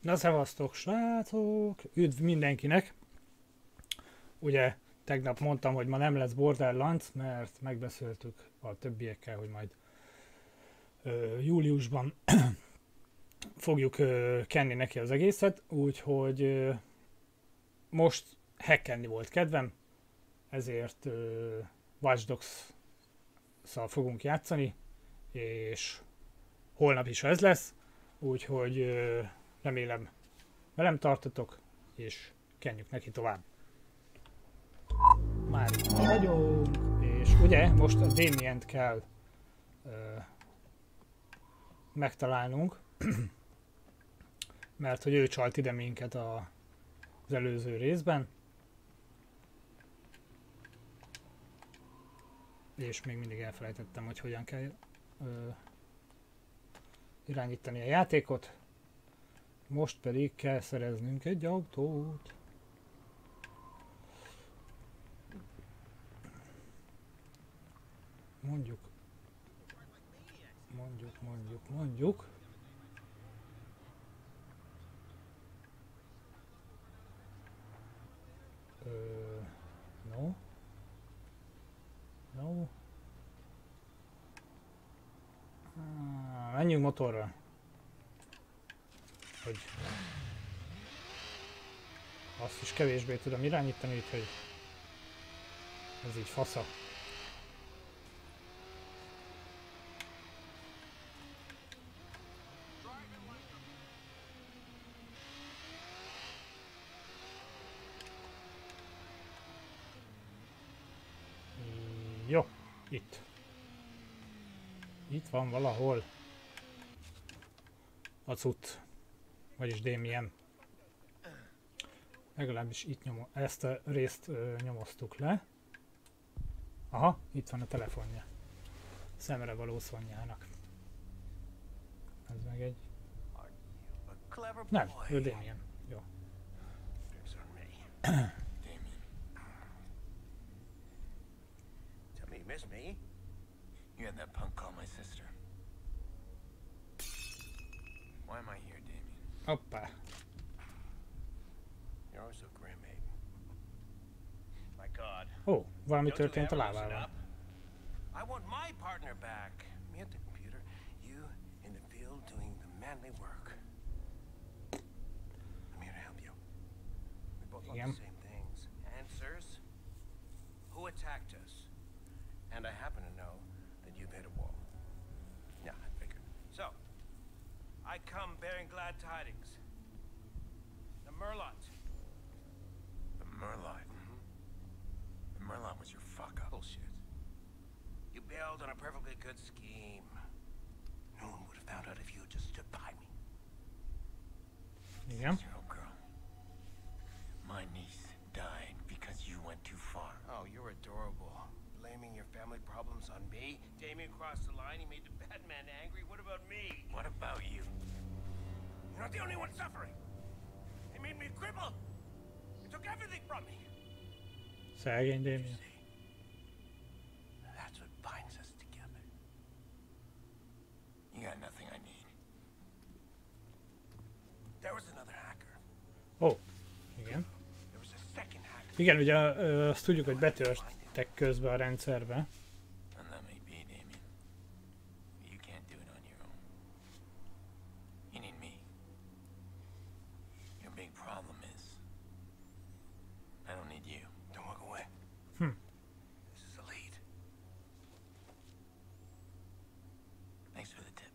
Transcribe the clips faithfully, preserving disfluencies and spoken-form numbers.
Na szevasztok, srácok! Üdv mindenkinek! Ugye tegnap mondtam, hogy ma nem lesz Borderlands, mert megbeszéltük a többiekkel, hogy majd ö, júliusban fogjuk ö, kenni neki az egészet, úgyhogy ö, most hackelni volt kedvem, ezért ö, Watch Dogs-szal fogunk játszani, és holnap is ez lesz, úgyhogy ö, remélem velem tartotok, és kenjük neki tovább. Már itt vagyunk, és ugye most a Damient kell ö, megtalálnunk, mert hogy ő csalt ide minket a, az előző részben. És még mindig elfelejtettem, hogy hogyan kell ö, irányítani a játékot. Most pedig kell szereznünk egy autót. Mondjuk, mondjuk, mondjuk, mondjuk. Ö, no. No. Ah, menjünk motorra. Hogy azt is kevésbé tudom irányítani, úgyhogy ez így fasza. Jó, itt. Itt van valahol a cucc, vagyis Damien. Legalábbis itt nyomom, ezt a részt ö, nyomoztuk le. Aha, itt van a telefonja. Szemre való Szonyának. Ez meg egy... Nem, ő Damien. Jó. Miss me? You had that punk call my sister. Why am I here, Damien? Hoppá. You're always so grim, mate. My God. Ó, valami Don't you történt a ever listen lábával. up? I want my partner back. Me at the computer, you in the field doing the manly work. I'm here to help you. We both want Igen. the same things. Answers. Who attacked us? And I happen to know that you've hit a wall. Yeah, I figured. So, I come bearing glad tidings. The Merlot. The Merlot? Mm-hmm. The Merlot was your fuck-up. Bullshit. You bailed on a perfectly good scheme. No one would have found out if you had just stood by me. Igen. Zero girl. My niece died because you went too far. Oh, you're adorable. Blaming your family problems on me? Damien crossed the line, he made the Batman angry. What about me? What about you? You're not the only one suffering. They made me a cripple. They took everything from me. Szegény Damien. See, that's what binds us together. You got nothing I need. There was another hacker. Ó, igen. There was a second hacker. Igen, ugye ö, azt tudjuk, hogy betörtek közben a rendszerbe. And that may be, Damien. But you can't do it on your own. You need me. Your big problem is I don't need you. Don't walk away. Hm. This is a lead. Thanks for the tip.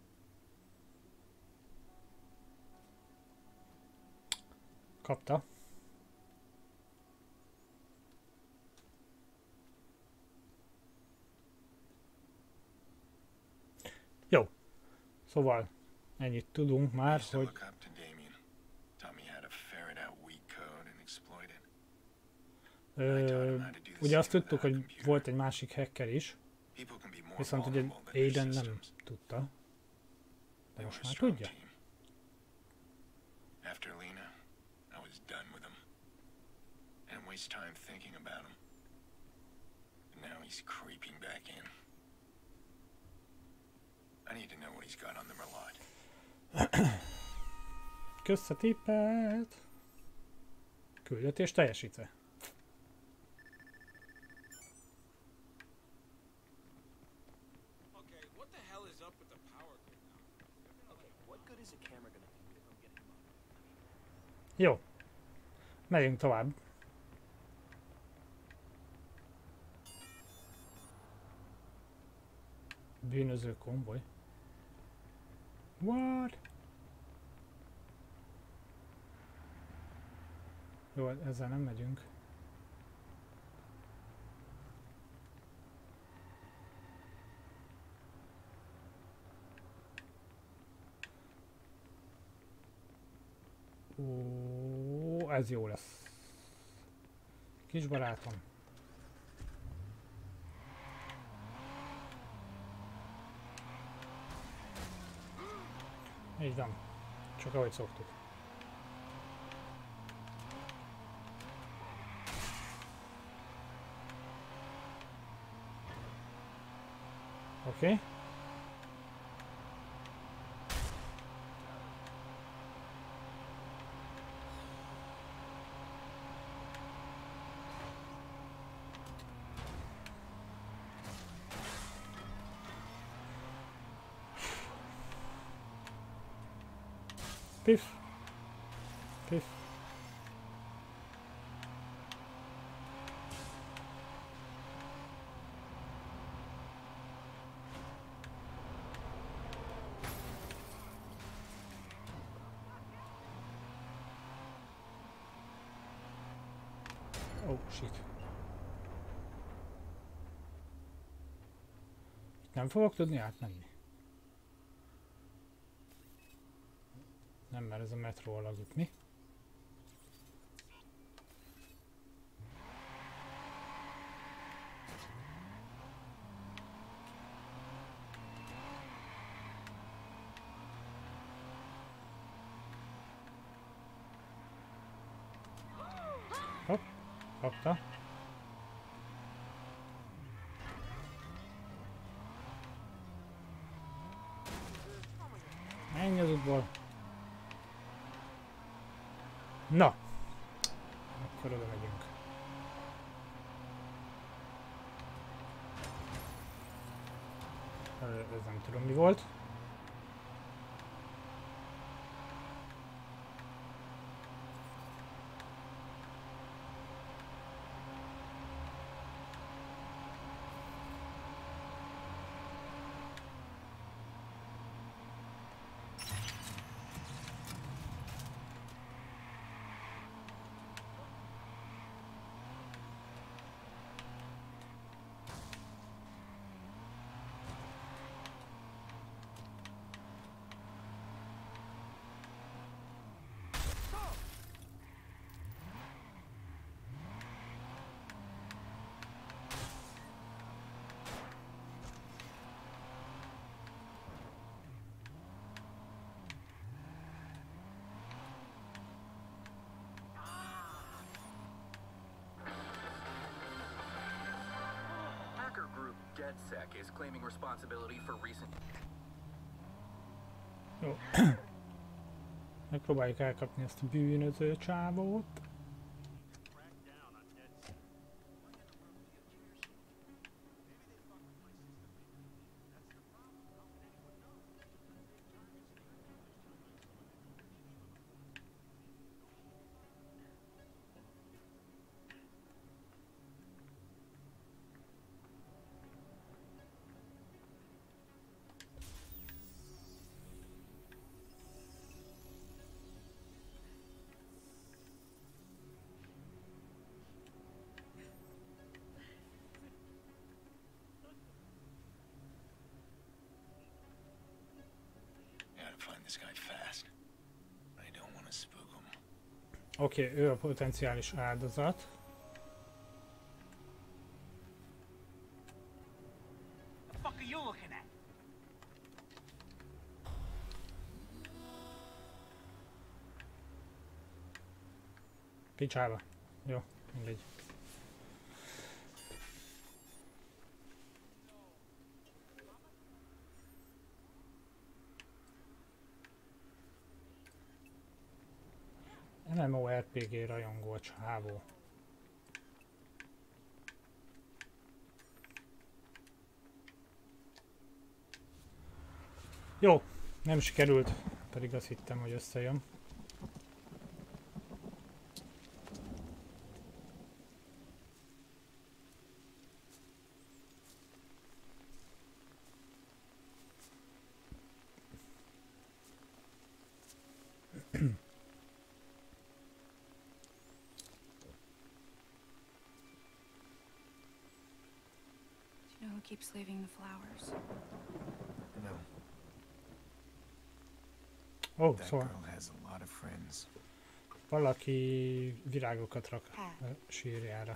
Kapta. Jó. Szóval ennyit tudunk már, Used to hogy look up to Damien. Taught me how to ferret out weak code and exploit it. ö, ugye azt tudtuk, hogy volt egy másik hacker is, People can be more viszont ugye vulnerable than their Aiden nem systems. tudta. They De were most a már strong tudja. team. After Lena, I was done with him. I didn't waste time thinking about him. And now he's creeping back in. I need to know what he's got on the Merlot. összetippelt. Küldetés teljesítve. Jó. Megyünk tovább. Bűnöző konvoj. What? Jó, ezzel nem megyünk. Ó, ez jó lesz. Kis barátom. Így van. Csak ahogy szoktuk. Oké. Okay. Piff. Piff. Oh shit. Itt nem fogok tudni átmenni. Nem, mert ez a metró alagútni. Hopp, kapta. Menj az útból. Na, akkor oda megyünk. Ez nem tudom mi volt. DedSec is claiming responsibility for recent. Jó. Megpróbáljuk elkapni ezt a bűnöző csávót. Oké, okay, ő a potenciális áldozat. Picsába. Jó, mindegy. MMORPG rajongó a csávó. Jó, nem sikerült, pedig azt hittem, hogy összejön. Keeps leaving the flowers. No. Ó, That szóval girl has a lot of friends. valaki virágokat rak Pat, a sírjára.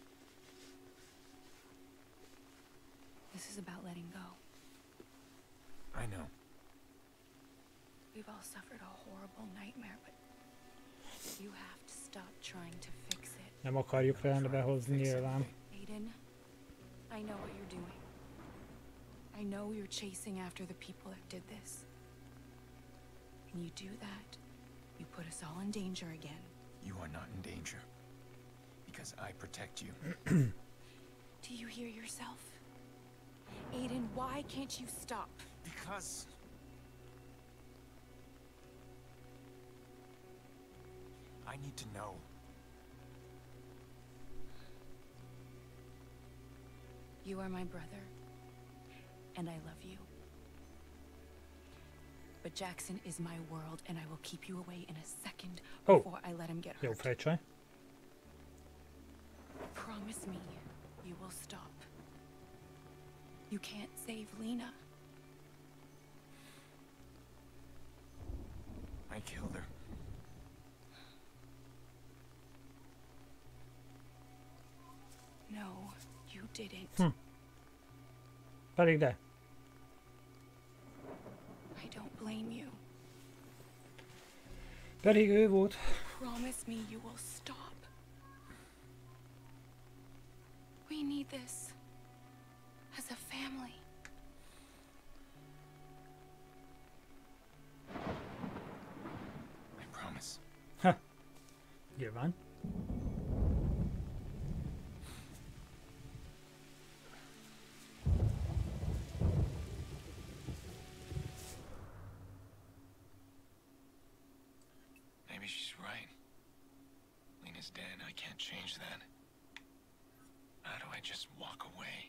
this is about letting go. I know. We've all suffered a horrible nightmare, but you have to stop trying to fix it. Nem akarjuk rendbe hozni nyilván. Aiden, I know what you're doing. I know you're chasing after the people that did this. And you do that, you put us all in danger again. You are not in danger. Because I protect you. Do you hear yourself? Aiden, why can't you stop? Because... I need to know. You are my brother, and I love you. But Jackson is my world, and I will keep you away in a second Oh. before I let him get Jó hurt. fejcsaj. Promise me you will stop. You can't save Lena. I killed her. No, you didn't. Hm. Pedig de. I don't blame you. Pedig ő volt. Promise me you will stop. We need this as a family. I promise. Nyilván. Maybe she's right. Lena's dead. I can't change that. How do I just walk away?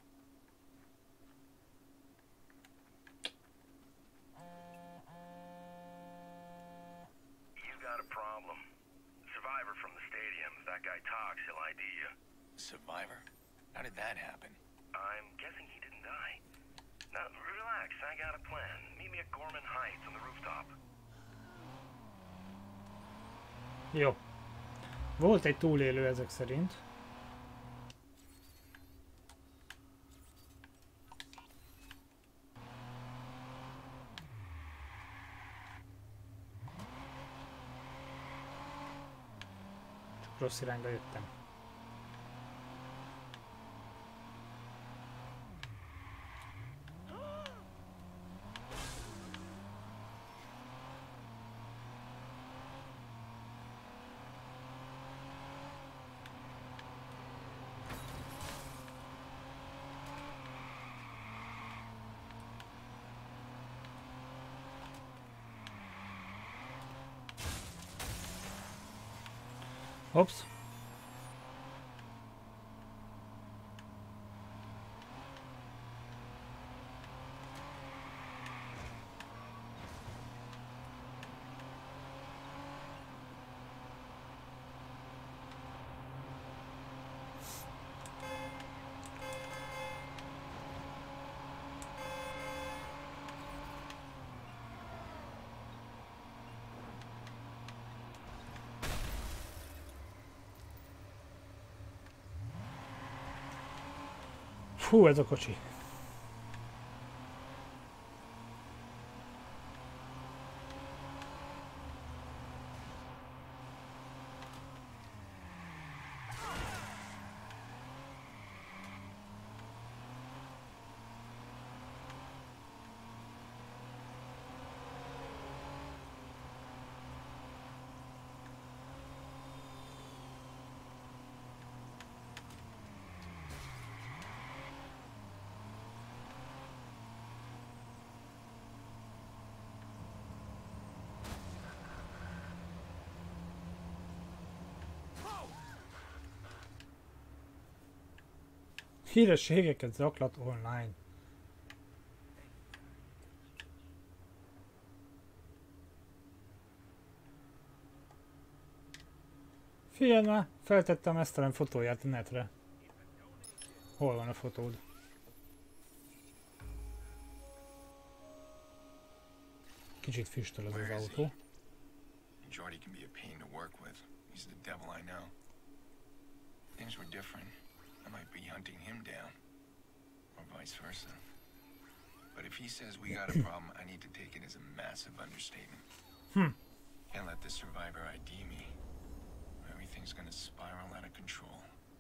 You got a problem. Survivor from the stadium. If that guy talks, he'll I D you. Survivor? How did that happen? I'm guessing he didn't die. Now, relax. I got a plan. Meet me at Gorman Heights on the rooftop. Jó. Volt egy túlélő ezek szerint. Csak rossz irányba jöttem. Hops. Fú, ez a kocsi. Hírességeket zaklat online. Figyelj már, feltettem esztelen fotóját a netre. Hol van a fotód? Kicsit füstöl az az autó. Jordy can be a pain to work with. He's the devil I know. Things were different. I might be hunting him down. Or vice versa. But if he says we got a problem, I need to take it as a massive understatement. Hmm. Can't let the survivor I D me. Everything's gonna spiral out of control.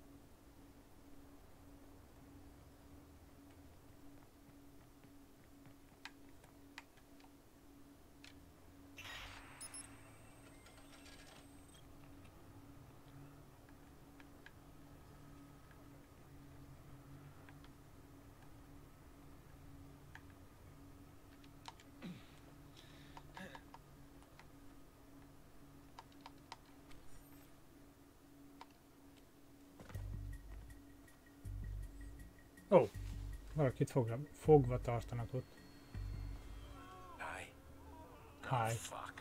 Ó, oh, valakit fogra, fogva tartanak ott. Hi. Hi. Oh, fuck.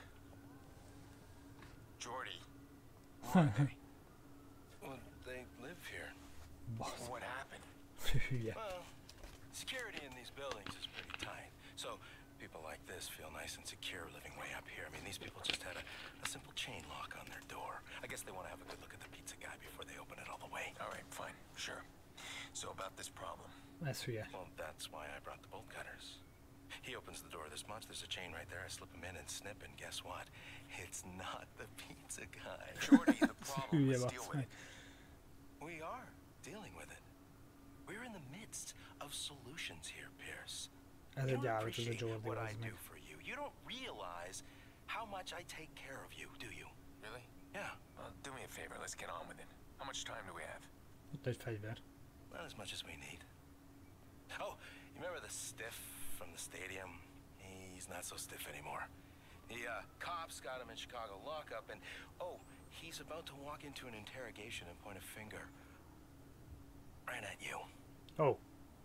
Jordy. Where are they? Well, they live here. Basz. What happened? Hülye. Well, security in these buildings is pretty tight. So people like this feel nice and secure living way up here. I mean, these people just had a, a simple chain lock on their door. I guess they want to have a good look at the pizza guy before they open it all the way. All right, fine, sure. So about this problem. Ez hülye. Well, that's why I brought the bolt cutters. He opens the door this much, there's a chain right there, I slip him in and snip, and guess what? It's not the pizza guy. Jordy, the problem. Hülye Let's deal basz with meg. it. We are dealing with it. We're in the midst of solutions here, Pierce. Ez You egy don't állat, ez a appreciate Jordi, what I az do meg. for you. You don't realize how much I take care of you, do you? Really? Yeah, Well, do me a favor, let's get on with it. How much time do we have? Ott egy fegyver. not as much as we need. Oh, you remember the stiff from the stadium? He's not so stiff anymore. The uh, cops got him in Chicago lockup, and oh, he's about to walk into an interrogation and point a finger right at you. Oh,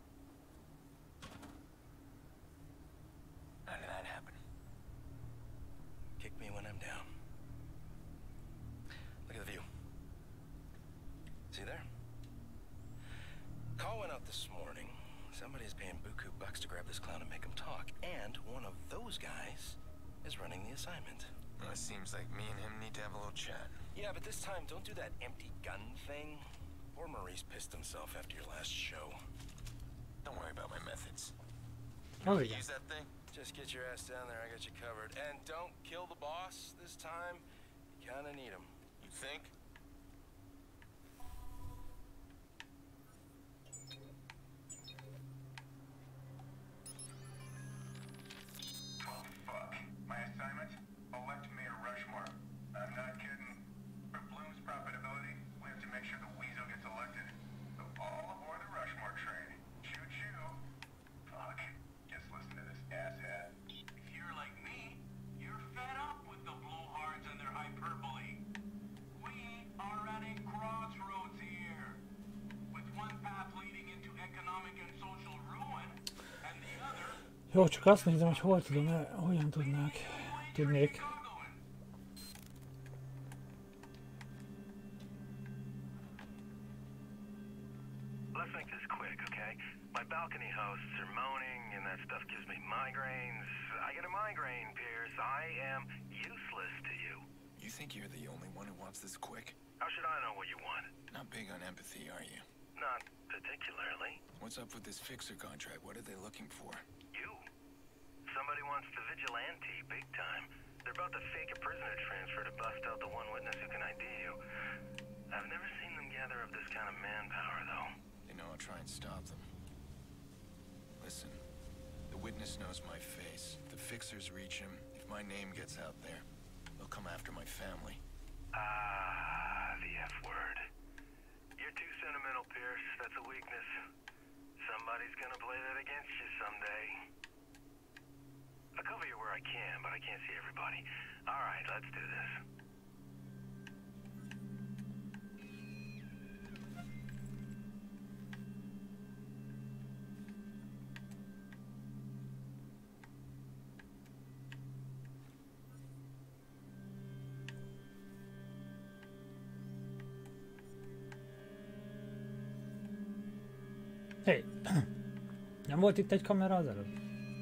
How did that happen? Kick me when I'm down. Look at the view. See there? Call went out this morning. Somebody's paying buku bucks to grab this clown and make him talk. And one of those guys is running the assignment. Well, it seems like me and him need to have a little chat. Yeah, but this time, don't do that empty gun thing. Poor Maurice pissed himself after your last show. Don't worry about my methods. az You igen. use that thing? Just get your ass down there, I got you covered. And don't kill the boss this time. You kinda need him. You think? Oh, fuck. My assignment? Elect Mayor Rushmore. I'm not kidding. For Bloom's profitability, we have to make sure the weasel gets elected. So all aboard the Rushmore train. Choo-choo. Fuck. Just listen to this asshat. If you're like me, you're fed up with the blowhards and their hyperbole. We are at a crossroads here. With one path leading into economic and social ruin, and the other Jó, csak azt nézem, hogy hol tudom, el, hogyan tudnák, tudnék. Let's make this quick, okay? My balcony hosts are moaning, and that stuff gives me migraines. I get a migraine, Pierce. I am useless to you. You think you're the only one who wants this quick? How should I know what you want? Not big on empathy, are you? Not particularly. What's up with this fixer contract? What are they looking for? You. Somebody wants the vigilante big time. They're about to fake a prisoner transfer to bust out the one witness who can I D you. I've never seen them gather up this kind of manpower, though. They know I'll try and stop them. Listen, the witness knows my face. If the fixers reach him, if my name gets out there, they'll come after my family. Ah, the F word. You're too sentimental, Pierce. That's a weakness. Somebody's gonna play that against you someday. I'll cover you where I can, but I can't see everybody. All right, let's do this. Hé! Nem volt itt egy kamera az előbb?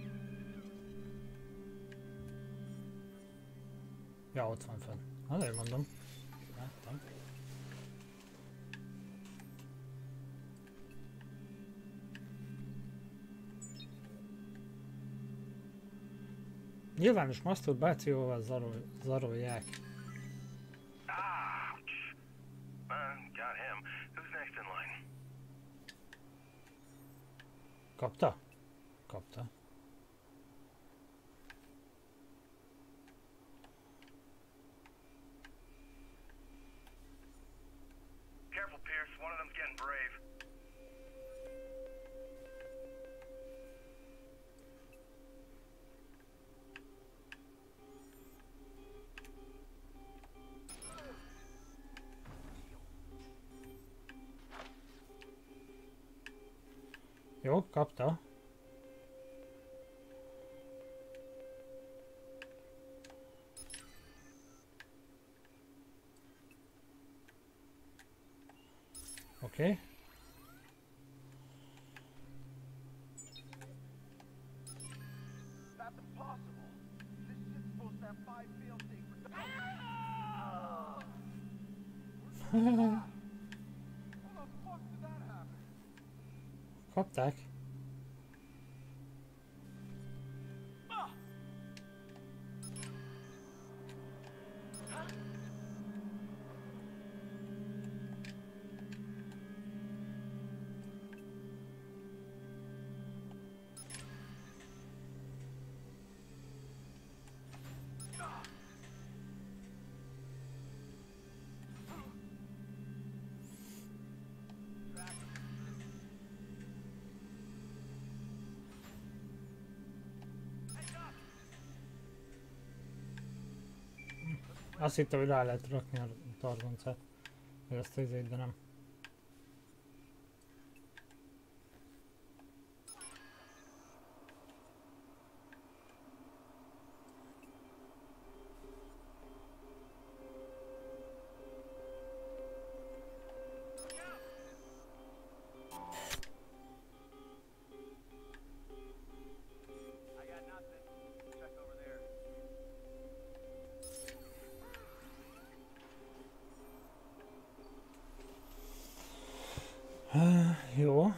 Ja, ott van fenn. Azért mondom. Láttam. Nyilvános maszturbációval zarol, zarolják. Ouch. Uh, got him. Who's next in line? Kapta? Kapta. Careful, Pierce. One of them's getting brave. Jó, kapta. Oké. Okay. That's impossible. This shit's supposed to have five fail-safes. How the fuck did that happen? Kapták. Azt hittem, hogy rá lehet rakni a targoncát. Vagy azt az de nem. Jó.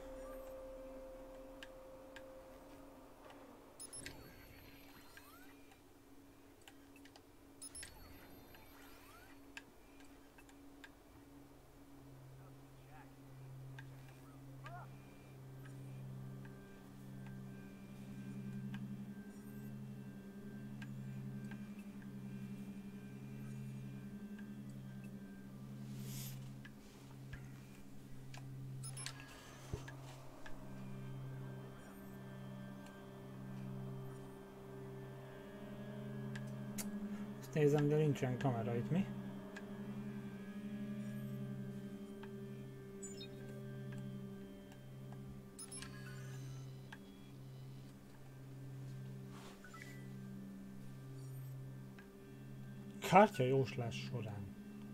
Nézem, de nincsen kamera itt, mi? Kártya jóslás során.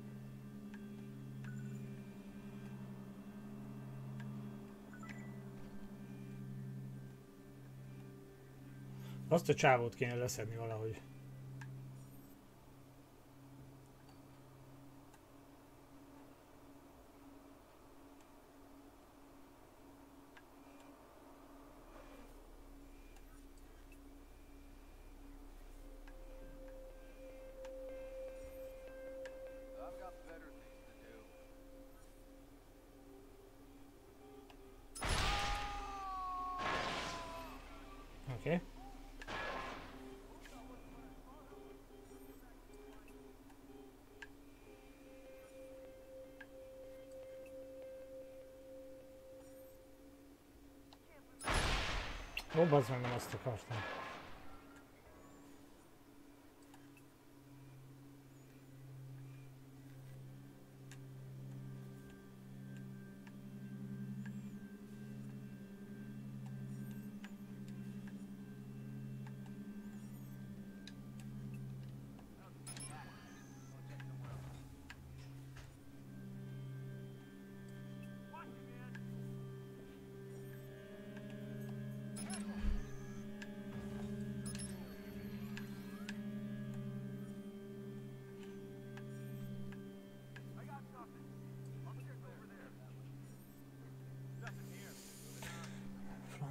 Azt a csávót kéne leszedni valahogy. Okay. Ó, bazd meg, nem azt akartam.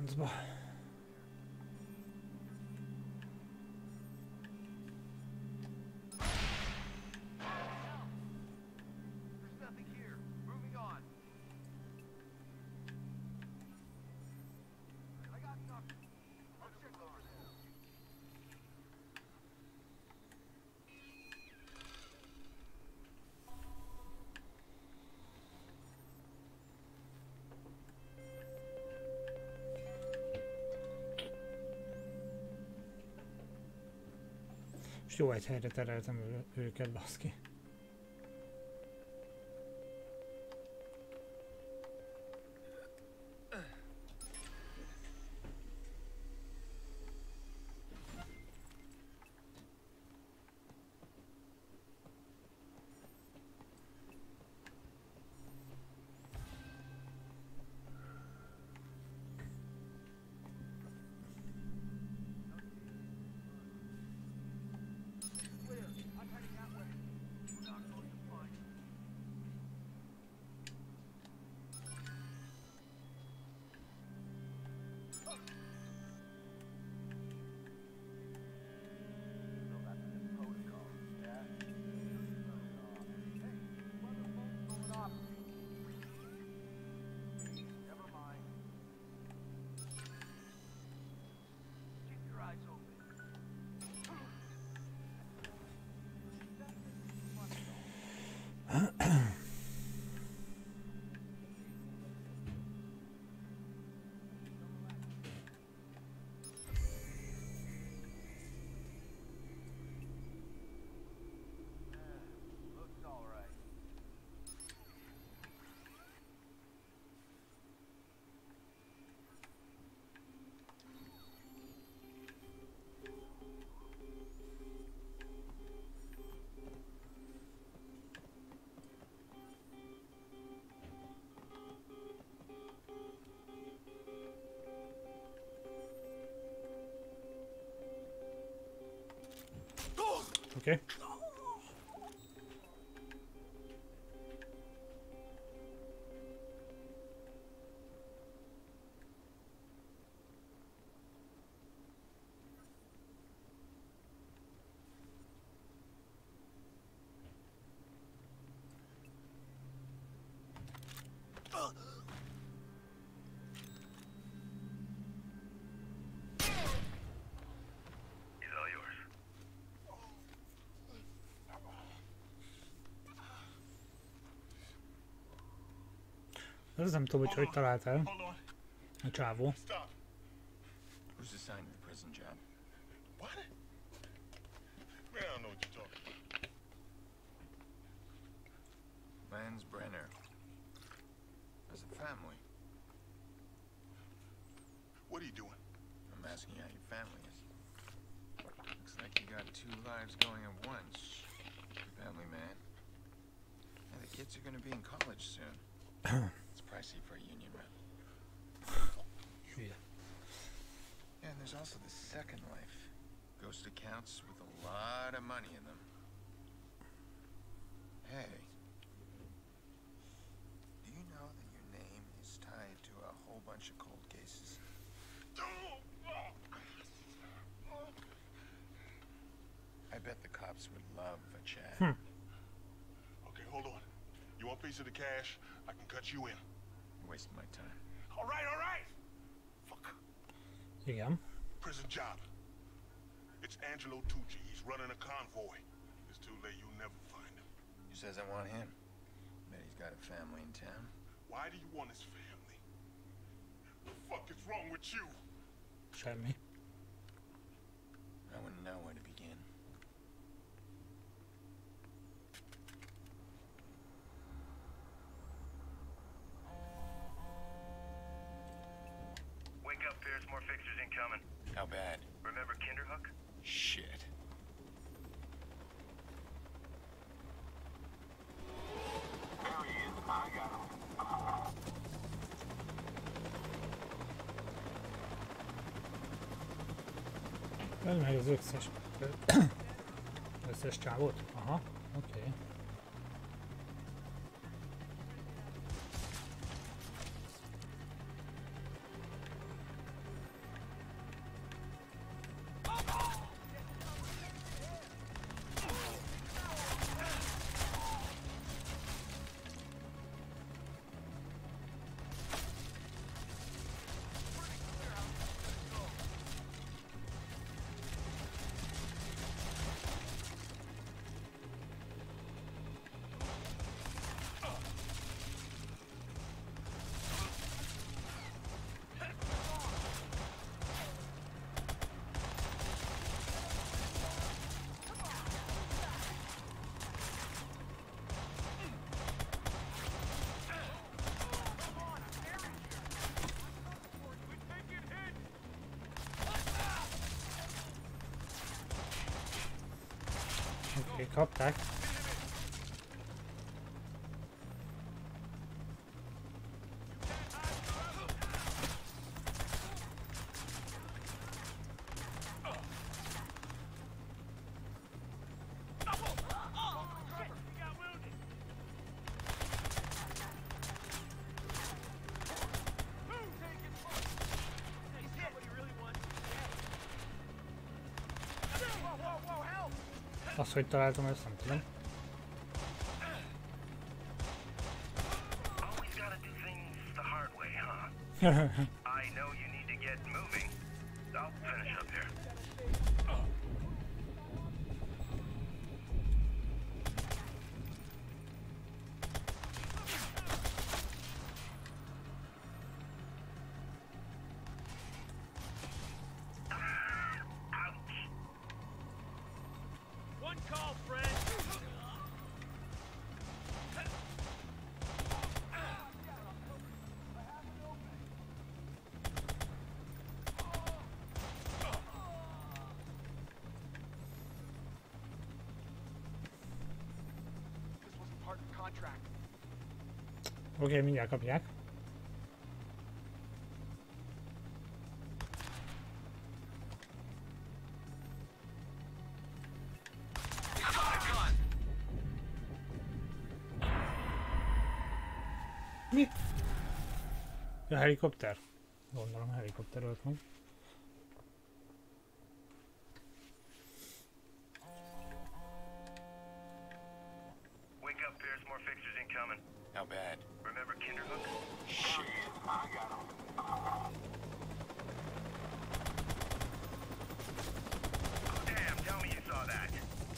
francba. És jó egy helyre tereltem ő, őket, baszki. Okay. Ez nem tudom, hogy hogy találtál a csávó. Who's assigned the prison job? What? Man, I don't know what you're talking about. Lance Brenner. As a family. What are you doing? I'm asking you how your family is. Looks like you got two lives going at once. Family man. And the kids are gonna be in college soon. It's pricey for a union rep. Yeah. And there's also the second life. Ghost accounts with a lot of money in them. Hey. Do you know that your name is tied to a whole bunch of cold cases? I bet the cops would love a chat. Hmm. Okay, hold on. You want a piece of the cash? I can cut you in. You're wasting my time. All right, all right. Fuck. Igen. Prison job. It's Angelo Tucci. He's running a convoy. It's too late. You'll never find him. Who says I want him? Bet he's got a family in town. Why do you want his family? The fuck is wrong with you? Semmi. I wouldn't know where to begin. Wake up, Pierce. More fixers incoming. How bad? Remember Kinderhook? Shit. There he is. I got him. Ez meg az összes... összes csávot? Aha, oké. Okay. Oké, kapták. Azt, hogy találtam, ezt nem tudom. Always gotta do things the hard way, huh? I know you need to get moving. I'll finish up here. Oké, okay, mindjárt kapják. Mi? A helikopter? Gondolom helikopter volt meg. Wake up, Pierce. More fixers incoming. How bad? Remember Kinderhook? Shit, I got him. Oh, damn. Tell me you saw that.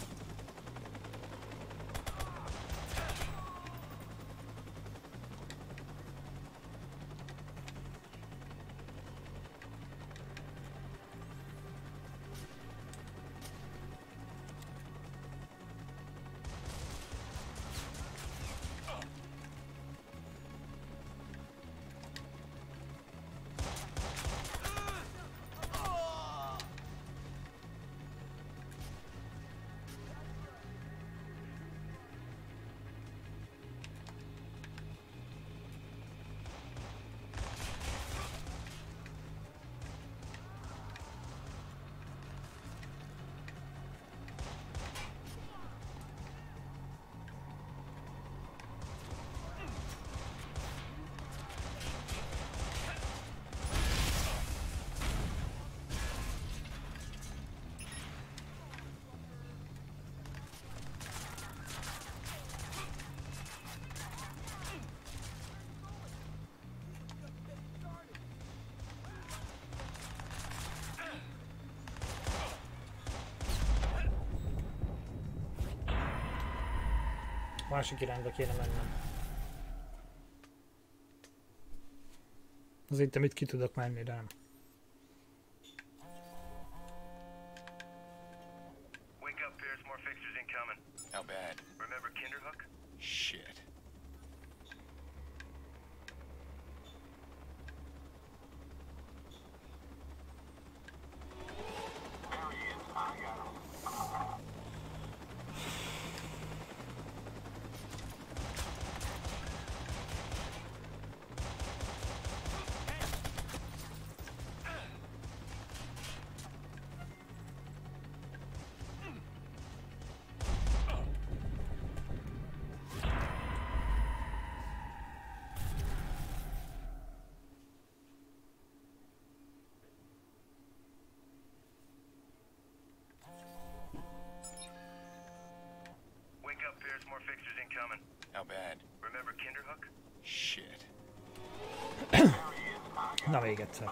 Másik irányba kéne mennem. Azért itt ki tudok menni, de nem. Wake up, Pierce. More fixers incoming. How bad? Remember Kinderhook? Shit. There he is. I got him. Wake up, Pierce. More fixers incoming. How bad? Remember Kinderhook? Shit. Na még egyszer.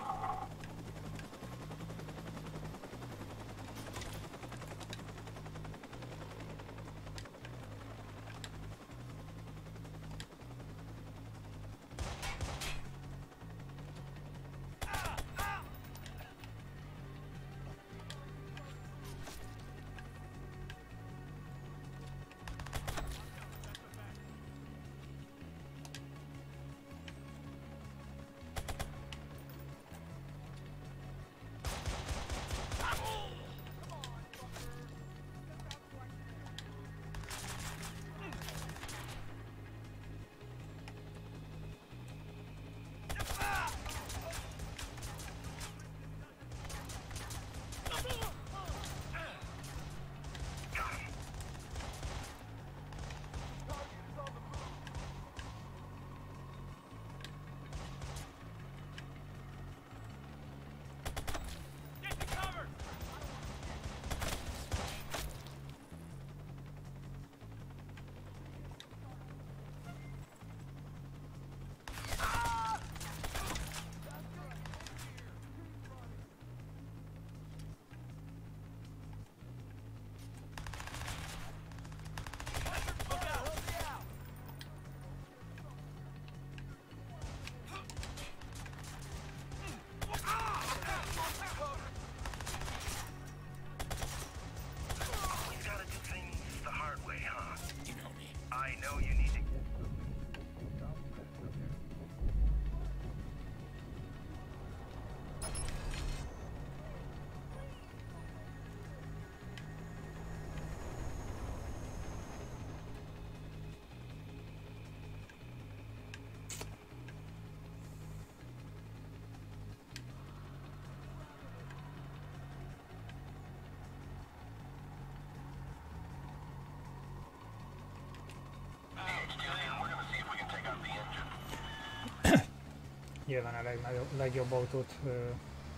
nyilván a legnagyobb, legjobb autót ö,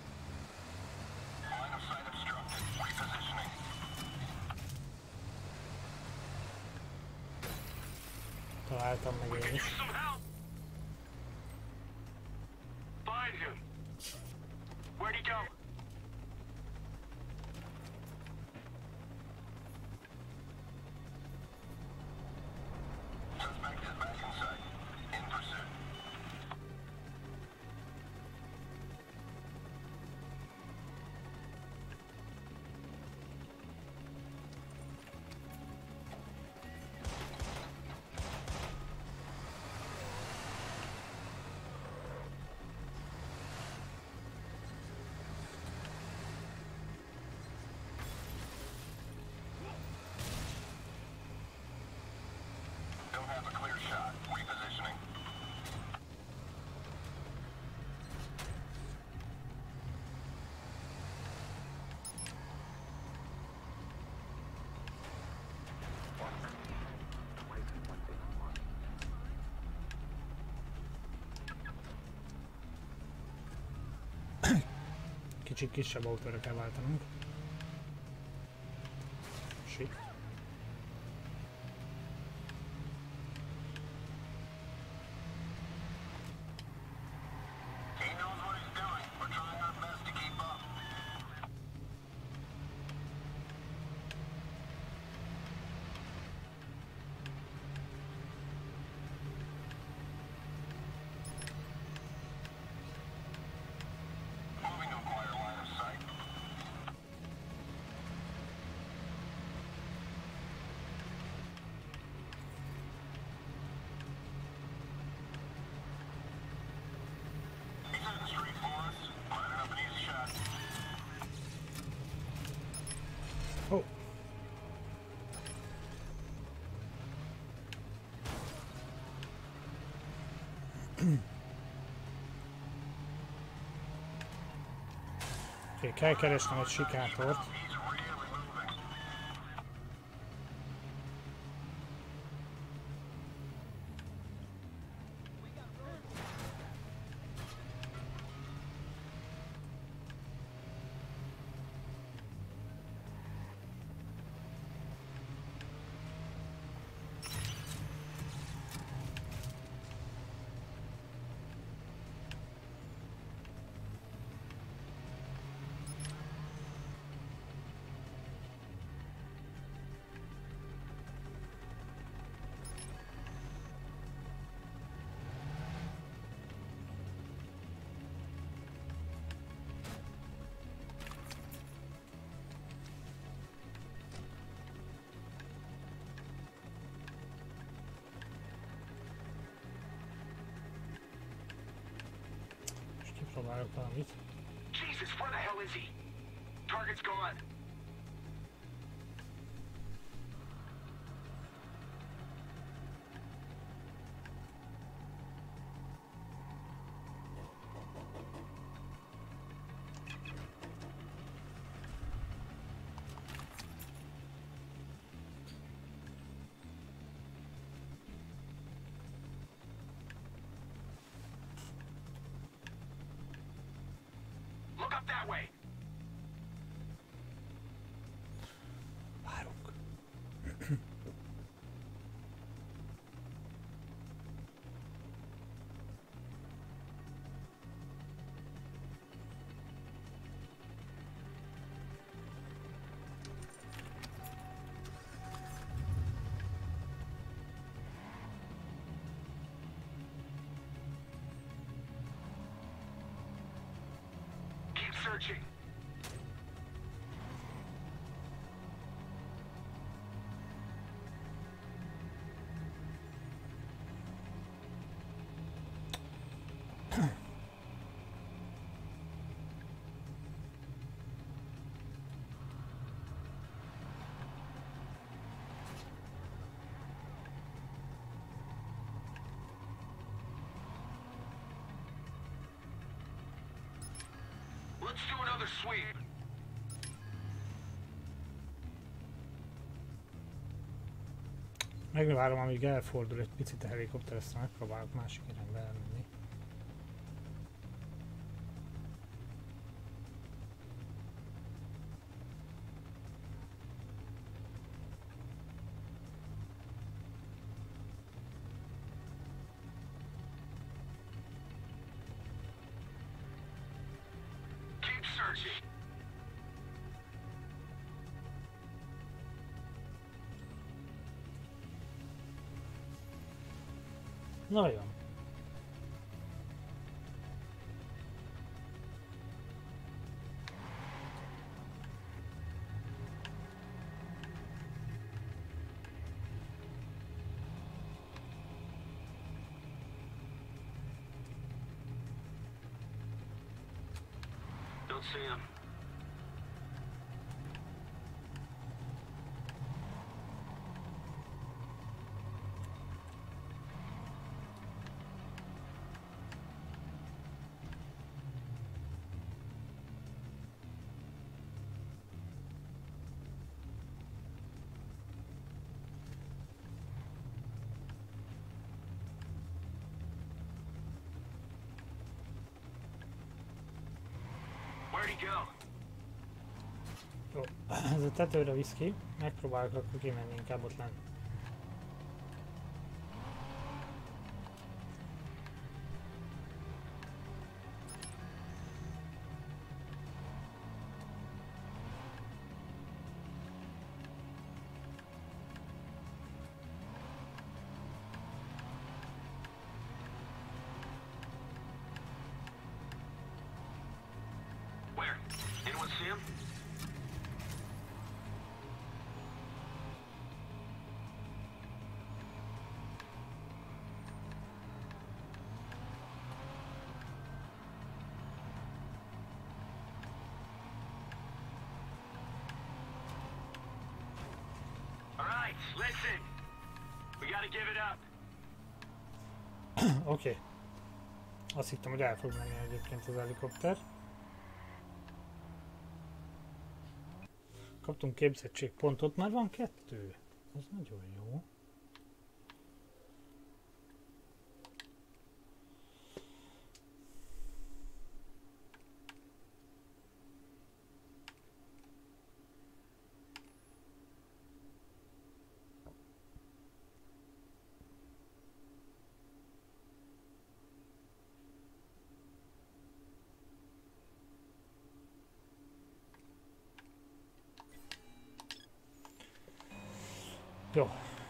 találtam meg én is. Kicsit kisebb autóra kell váltanunk. Shit. Oh. Okay, kell keresnem egy sikátort. Próbálok valamit. Jesus, where the hell is he? Target's gone. Look up that way. Várunk. Keep searching. Let's do another sweep. Megvárom, amíg elfordul egy picit a helikopter, ezt megpróbálok másik irányba elmenni. Nagyon. Don't see him. Where'd he go? Jó, ez a tetőre visz ki. Megpróbálok akkor kimenni inkább ott lenn. Where? Anyone see him? All right, listen. We gotta give it up. Oké. Okay. Azt hittem, hogy el fog menni egyébként az helikopter. Kaptunk képzettségpontot, már van kettő. Ez nagyon jó. Jó.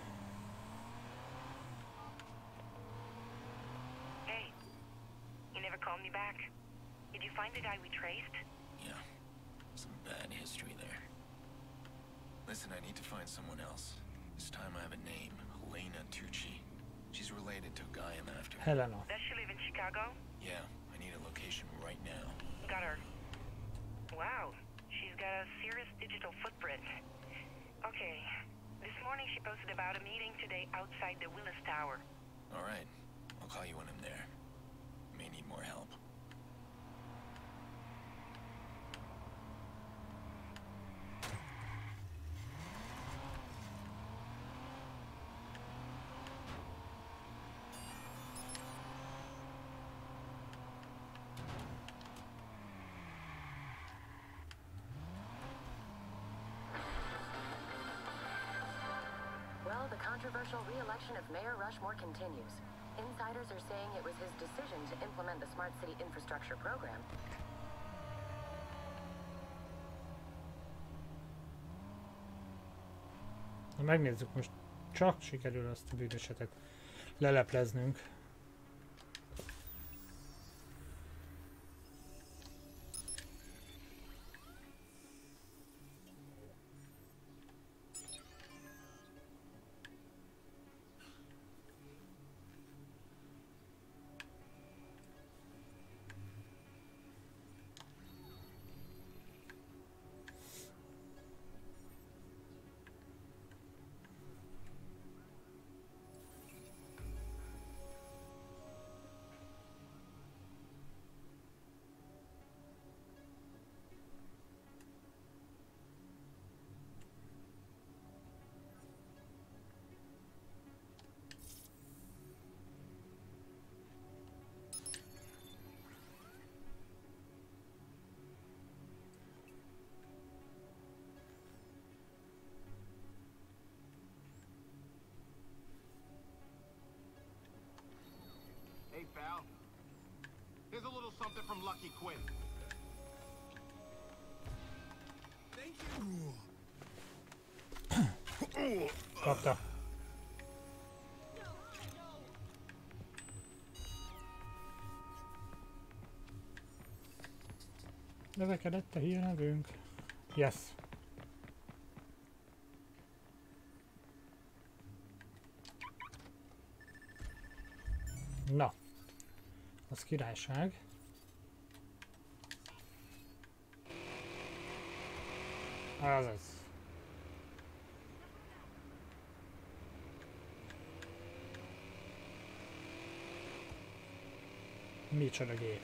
Hey, you never called me back. Did you find the guy we traced? Yeah, some bad history there. Listen, I need to find someone else. This time I have a name, Helena Tucci. She's related to a guy I'm after. Helena. Does she live in Chicago? Yeah, I need a location right now. Got her. Wow, she's got a serious digital footprint. Okay. This morning she posted about a meeting today outside the Willis Tower. All right, I'll call you when I'm there. May need more help. Well, the controversial re-election of Mayor Rushmore continues. Insiders are saying it was his decision to implement the Smart City Infrastructure Program. Na megnézzük, most csak sikerül azt a bűnösetet lelepleznünk. Hey, pal. Here's a little something from Lucky Quinn. Thank you. Kapta. Növekedett a hírnevünk. Yes. Na. Az királyság. Azaz. Micsoda gép.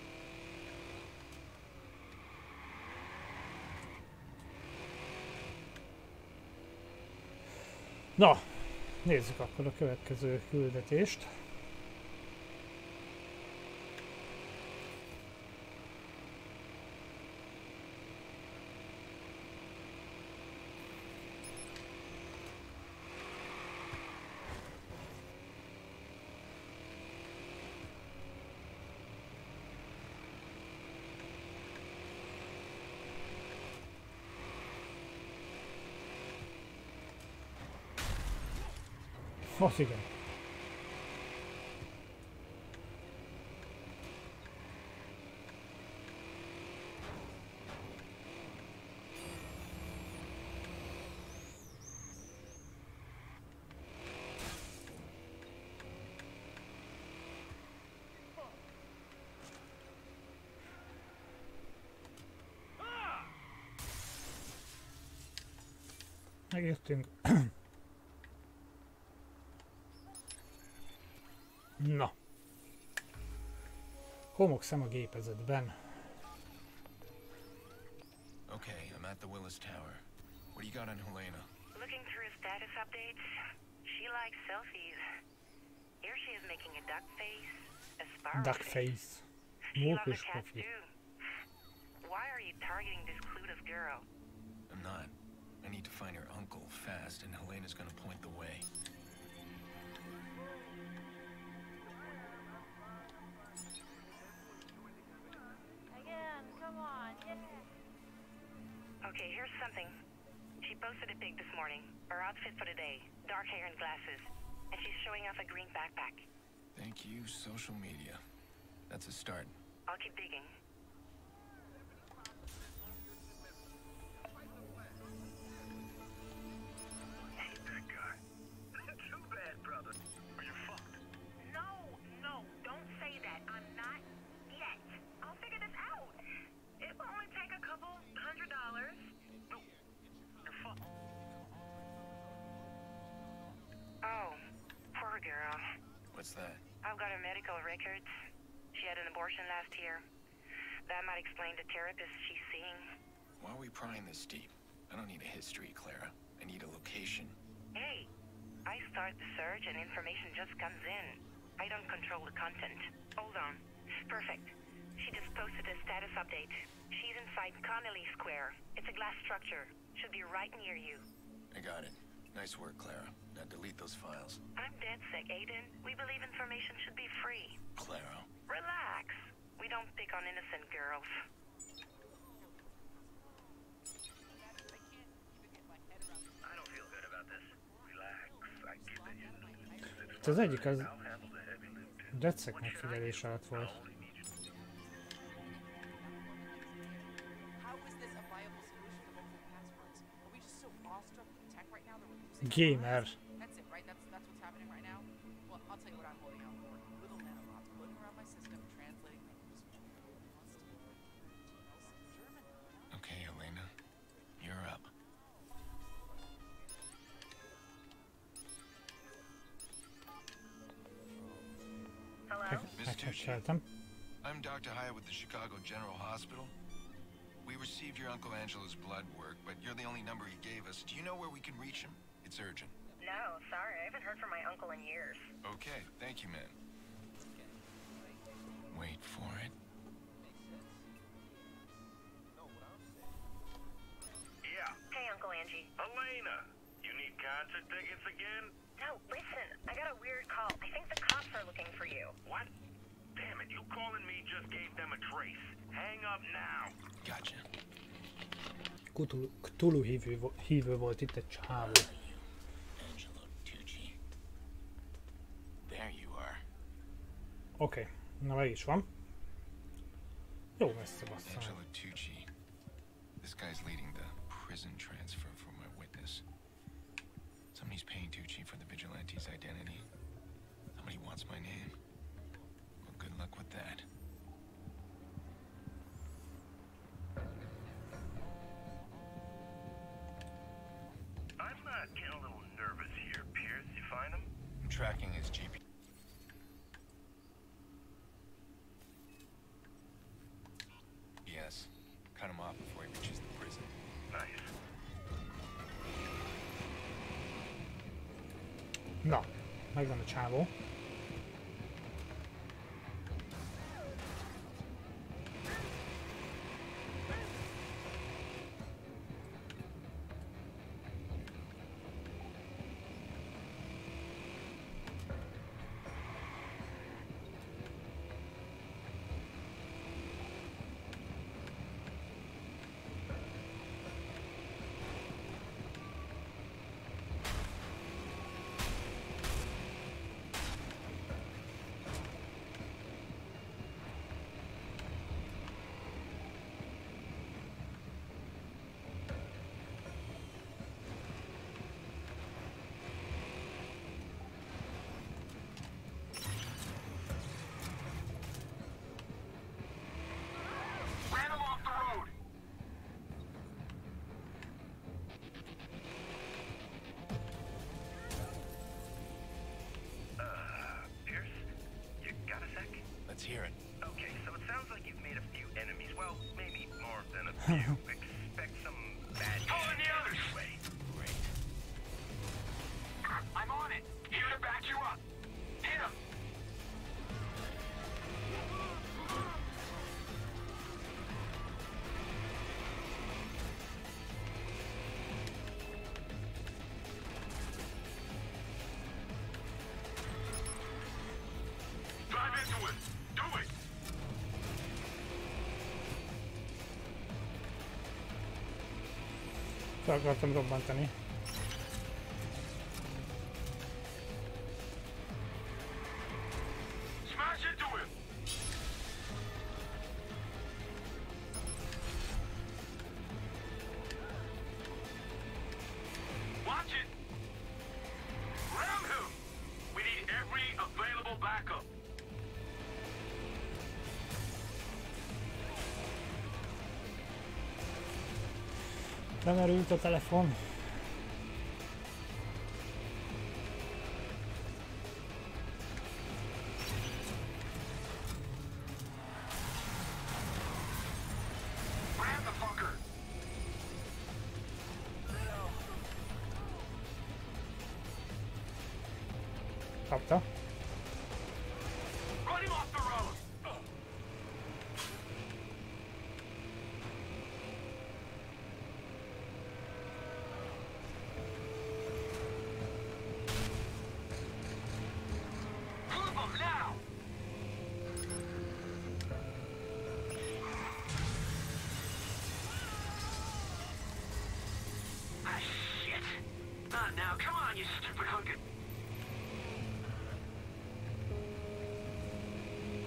Na, nézzük akkor a következő küldetést. Az igen. Megértünk. Na. Homokszem a gépezetben. Okay, I'm at the Willis Tower. What do you got on Helena? Looking through his status updates, she likes selfies. Here she is making a duck face, a sparrow Duck face. face. She loves Mókus the cats profi. too. Why are you targeting this clueless girl? I'm not. I need to find her uncle fast, and Helena's gonna point the way. Again, come on, yeah. Okay, here's something. She posted a pic this morning. Her outfit for the day. Dark hair and glasses. And she's showing off a green backpack. Thank you, social media. That's a start. I'll keep digging. That guy. Too bad, brother. Are you fucked? No, no, don't say that. I'm not yet. I'll figure this out. It will only take a couple hundred dollars. No, you're fucked. Oh, poor girl. What's that? I've got her medical records. She had an abortion last year. That might explain the therapist she's seeing. Why are we prying this deep? I don't need a history, Clara. I need a location. Hey, I start the search and information just comes in. I don't control the content. Hold on. Perfect. She just posted a status update. She's inside Connolly Square. It's a glass structure. Should be right near you. I got it. Nice work, Clara. Now delete those files. I'm dead sick, Aiden. We believe information should be free. Clara. Relax. We don't pick on innocent girls. I don't feel good about this. Relax. I get that you're new. Itt az egyik az I'll handle the heavy lifting. Jetszek megfigyelés alatt volt. How is this a viable solution to multiple passwords? Are we just so awestruck with tech right now that we're losing Gamer. That's it, right? That's that's what's happening right now. Well, I'll tell you what I'm holding out for. Little nanobots floating around my system, translating things. German. Okay, Elena. You're up. Hello? Miss Tucci, Meghekkeltem. I'm Doctor Hyatt with the Chicago General Hospital. We received your Uncle Angelo's blood work, but you're the only number he gave us. Do you know where we can reach him? It's urgent. No, sorry. I haven't heard from my uncle in years. Okay, thank you, ma'am. Wait for it. Yeah. Hey, Uncle Angie. Elena, you need concert tickets again? No, listen. I got a weird call. I think the cops are looking for you. What? Damn it, you calling me just gave them a trace. Hang up now. Gotcha. Cthulhu, Cthulhu hívő, vo- hívő volt itt egy csávó. Angelo Tucci. There you are. Oké, okay. Na meg is van. Jó messze bassza. Angelo Tucci. This guy's leading the prison transfer for my witness. Somebody's paying Tucci for the vigilante's identity. Somebody wants my name. Well, good luck with that. I'm uh, getting a little nervous here, Pierce. You find him? I'm tracking his G P. Yes. Cut him off before he reaches the prison. Nice. Na, megvan a csávó. Let's hear it. Okay, so it sounds like you've made a few enemies. Well, maybe more than a few. Expect some bad shit Pulling the others. your way. Great. I'm on it. Here to back you up. Hit him. Drive into it. Do it. Fel akartam robbantani. Smash into him. Watch it. Ram him. We need every available backup. Lemerült a telefon. Ram the fucker. Kapta. Run him off the road. Move him now. Ah, shit. Not now. Come on, you stupid hunk of...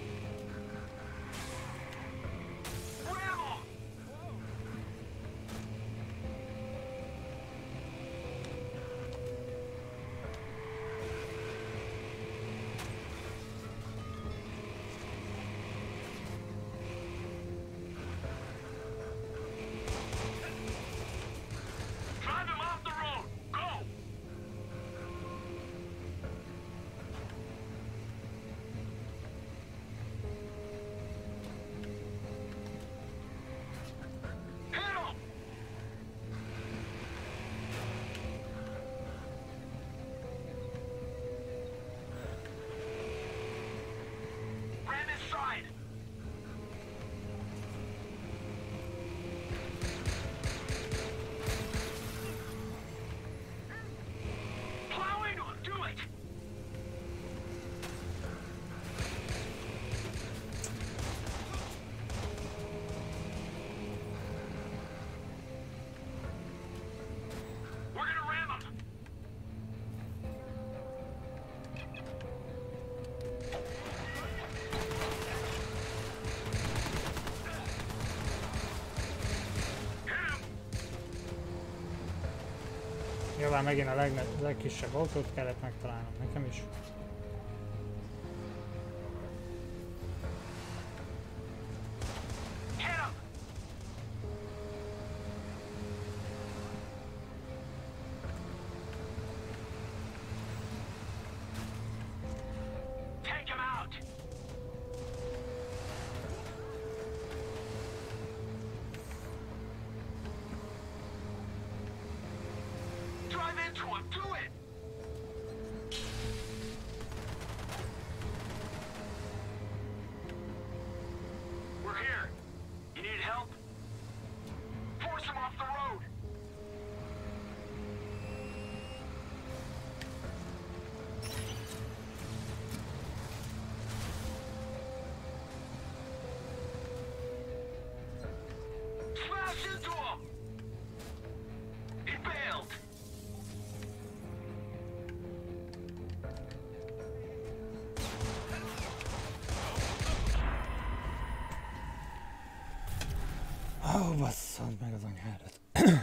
Nyilván megint a legne, legkisebb autót kellett megtalálnom nekem is. Ó, basszad meg az anyádat.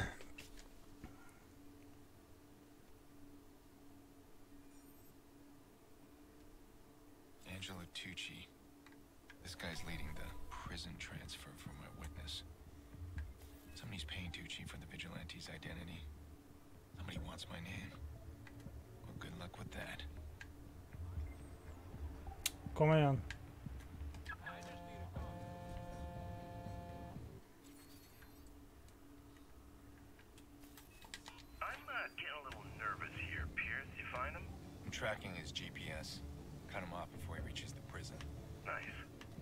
Angelo Tucci. This guy's leading the prison transfer for my witness. Somebody's paying Tucci for the vigilante's identity. Somebody wants my name. Well, good luck with that. Komolyan. Tracking his G P S. Cut him off before he reaches the prison. Nice.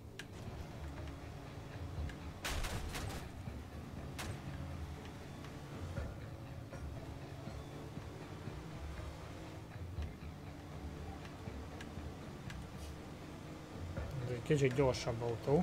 Ez egy kicsit gyorsabb autó.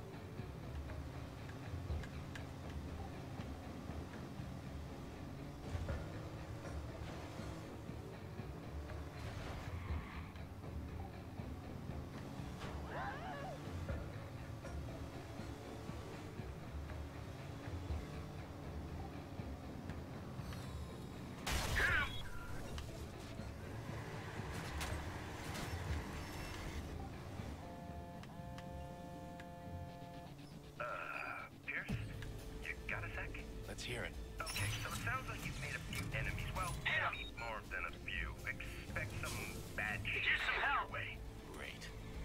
Let's hear it. Okay, so it sounds like you've made a few enemies. Well, enemies more than a few. Expect some bad shit. Here's some help. Way. Great.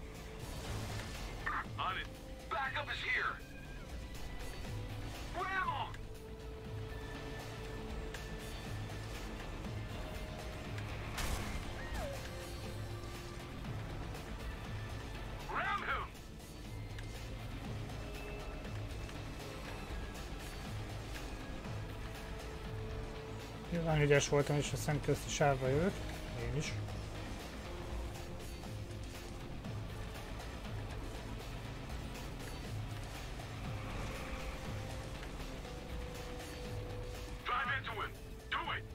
On it. Backup is here. Ramble. Ram him. Nyilván ügyes voltam, és a szemközti sávba jövök. Én is. Drive into him. Do it.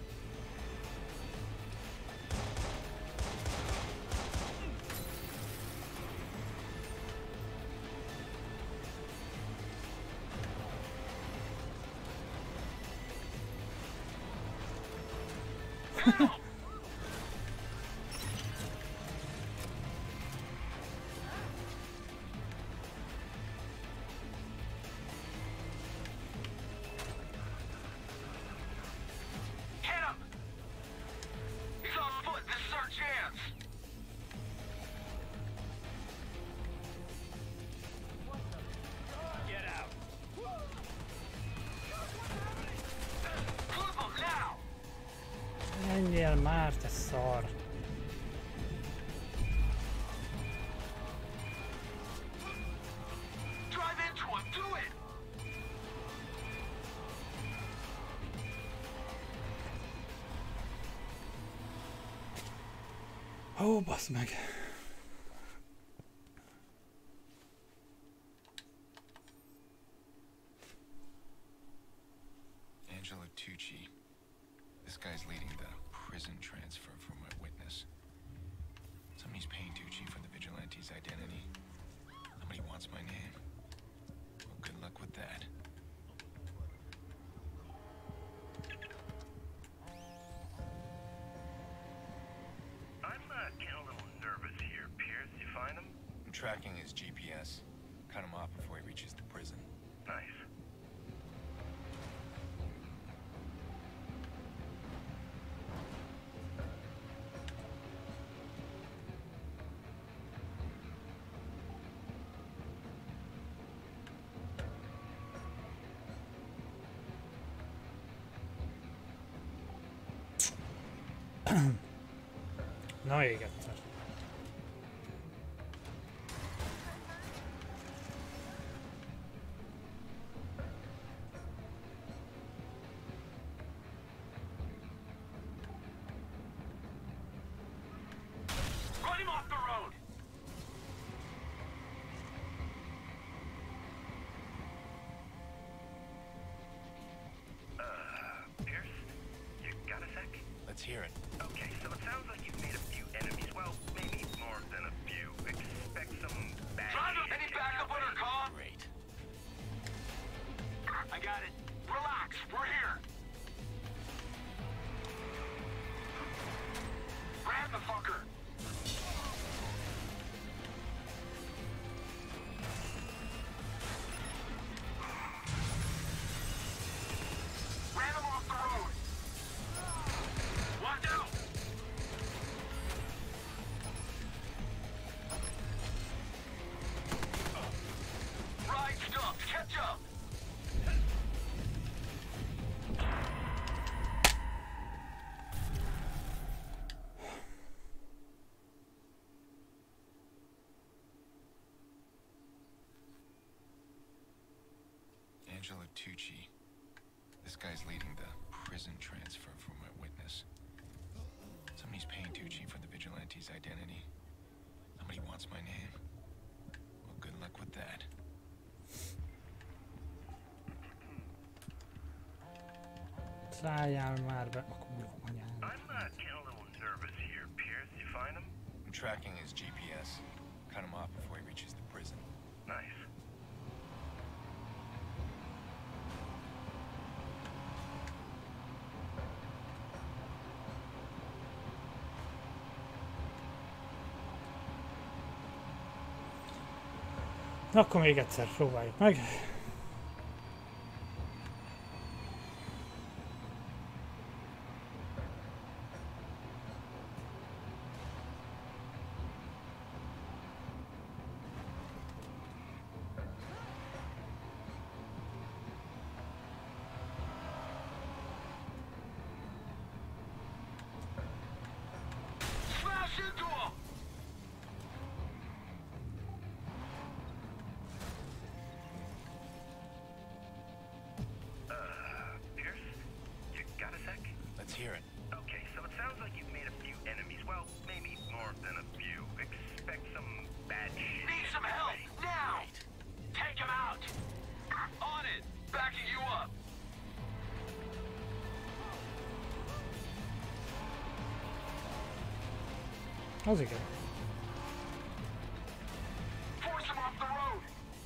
Menjél már, te szar! Ó, basz meg! Angelo Tucci. This guy's leading the prison transfer for my witness. Somebody's paying Tucci for the vigilante's identity. Somebody wants my name. Well, good luck with that. tracking his G P S. Cut him off before he reaches the prison. Nice. Na még egyszer. Run him off the road! Uh, Pierce? You got a sec? Let's hear it. Okay, so it sounds like you've made a few enemies. Well, maybe more than a few. Expect some bad shit. Any backup on our call? Great. I got it. Relax, we're here. Grab the fucker. Ran him off the road. Watch out. Ride stopped. Catch up. Angelo Tucci. This guy's leading the prison transfer from a witness. Somebody's paying Tucci for the vigilante's identity. Somebody wants my name. Well, good luck with that. Szálljál már be a kurva anyád. I'm uh, getting a little nervous here, Pierce. You find him? I'm tracking his G P S. Cut him off before he reaches the prison. Nice. Na, akkor még egyszer próbáljuk meg. Smash into him! Uh, Pierce? You got a sec? Let's hear it. Okay, so it sounds like you've made a few enemies. Well, maybe more than a few. Expect some bad shit. Need some help now! Take him out! On it! Backing you up! Az igen. Force him off the road!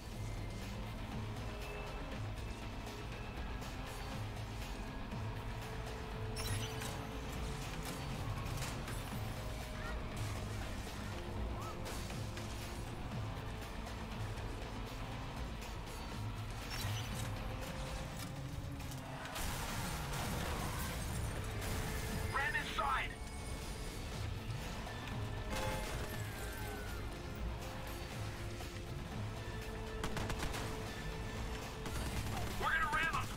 Ram inside! We're gonna ram him!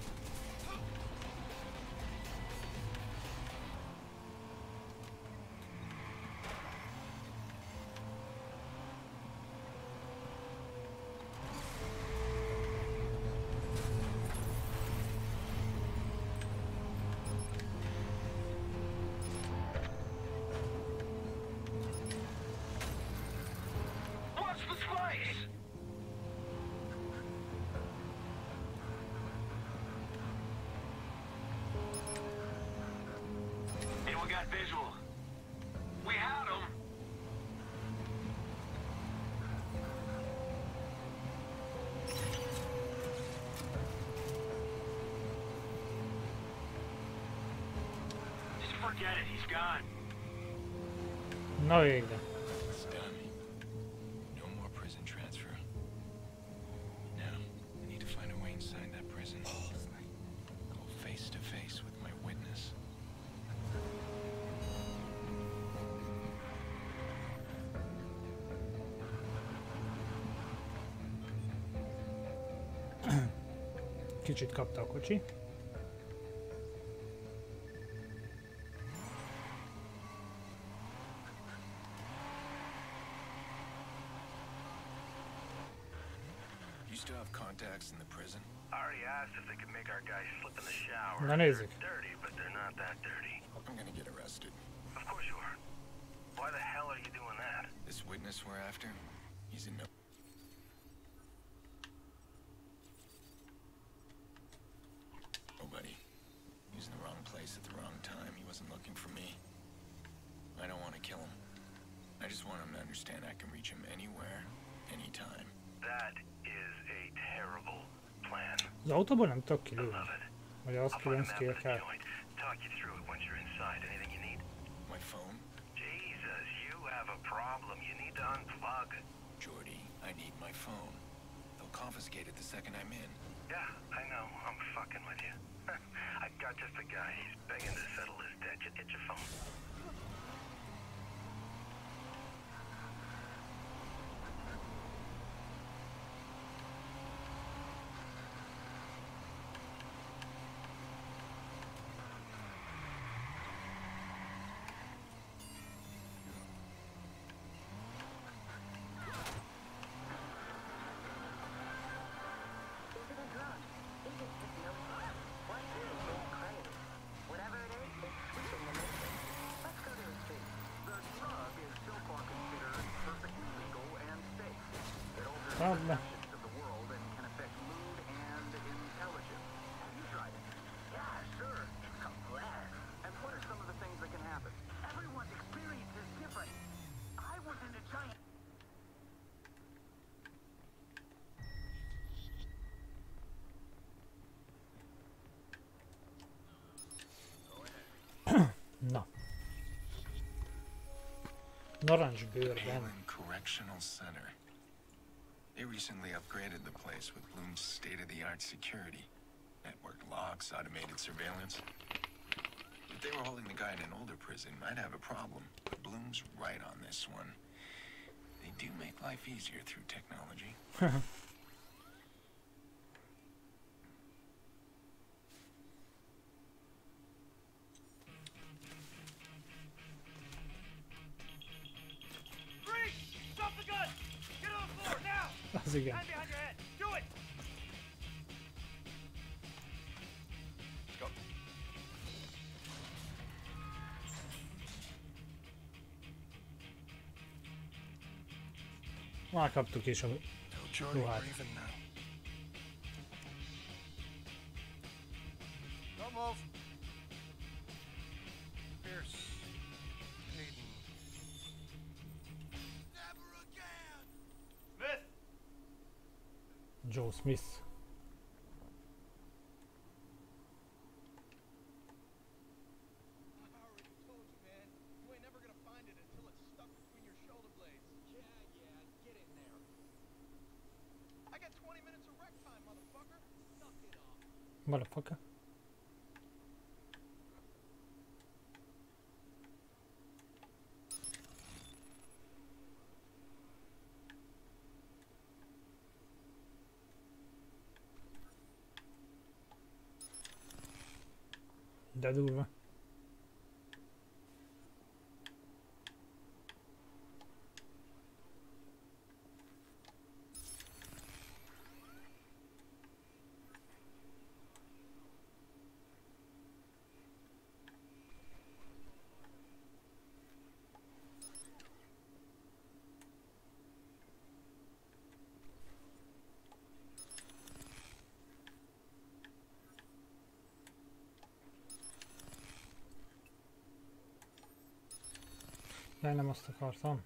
Watch the spikes! Hey, we got visual. We had him. Just forget it. He's gone. Na végre. It's done. No more prison Kicsit kapta a kocsi. You still have contacts in the prison? I already asked if they could make our guys slip in the shower. Na nézzük. They're dirty, but they're not that dirty. I'm gonna get arrested. Of course you are. Why the hell are you doing that? This witness we're after, he's a no. Oh, buddy. He was in the wrong place at the wrong time. He wasn't looking for me. I don't want to kill him. I just want him to understand I can reach him anywhere, anytime. That is a terrible plan. Az autóból nem tudok kilőni. Vagy az külön skill kell. Talk you through it once you're inside. Anything you need? My phone? Jesus, you have a problem. You need to unplug. Jordy, I need my phone. They'll confiscate it the second I'm in. Yeah, I know. I'm fucking with you. I got just a guy. He's begging to settle his debt. Just get your phone. Probably. Na. Narancsbőrben. Palin Correctional Center. They recently upgraded the place with Bloom's state-of-the-art security. Network locks, automated surveillance. If they were holding the guy in an older prison, might have a problem. But Bloom's right on this one. They do make life easier through technology. Az igen. Már kaptuk is a ruhát. Don't move. Pierce. Hayden. Never again. Smith. Joe Smith. Motherfucker. De durva. De nem azt akartam.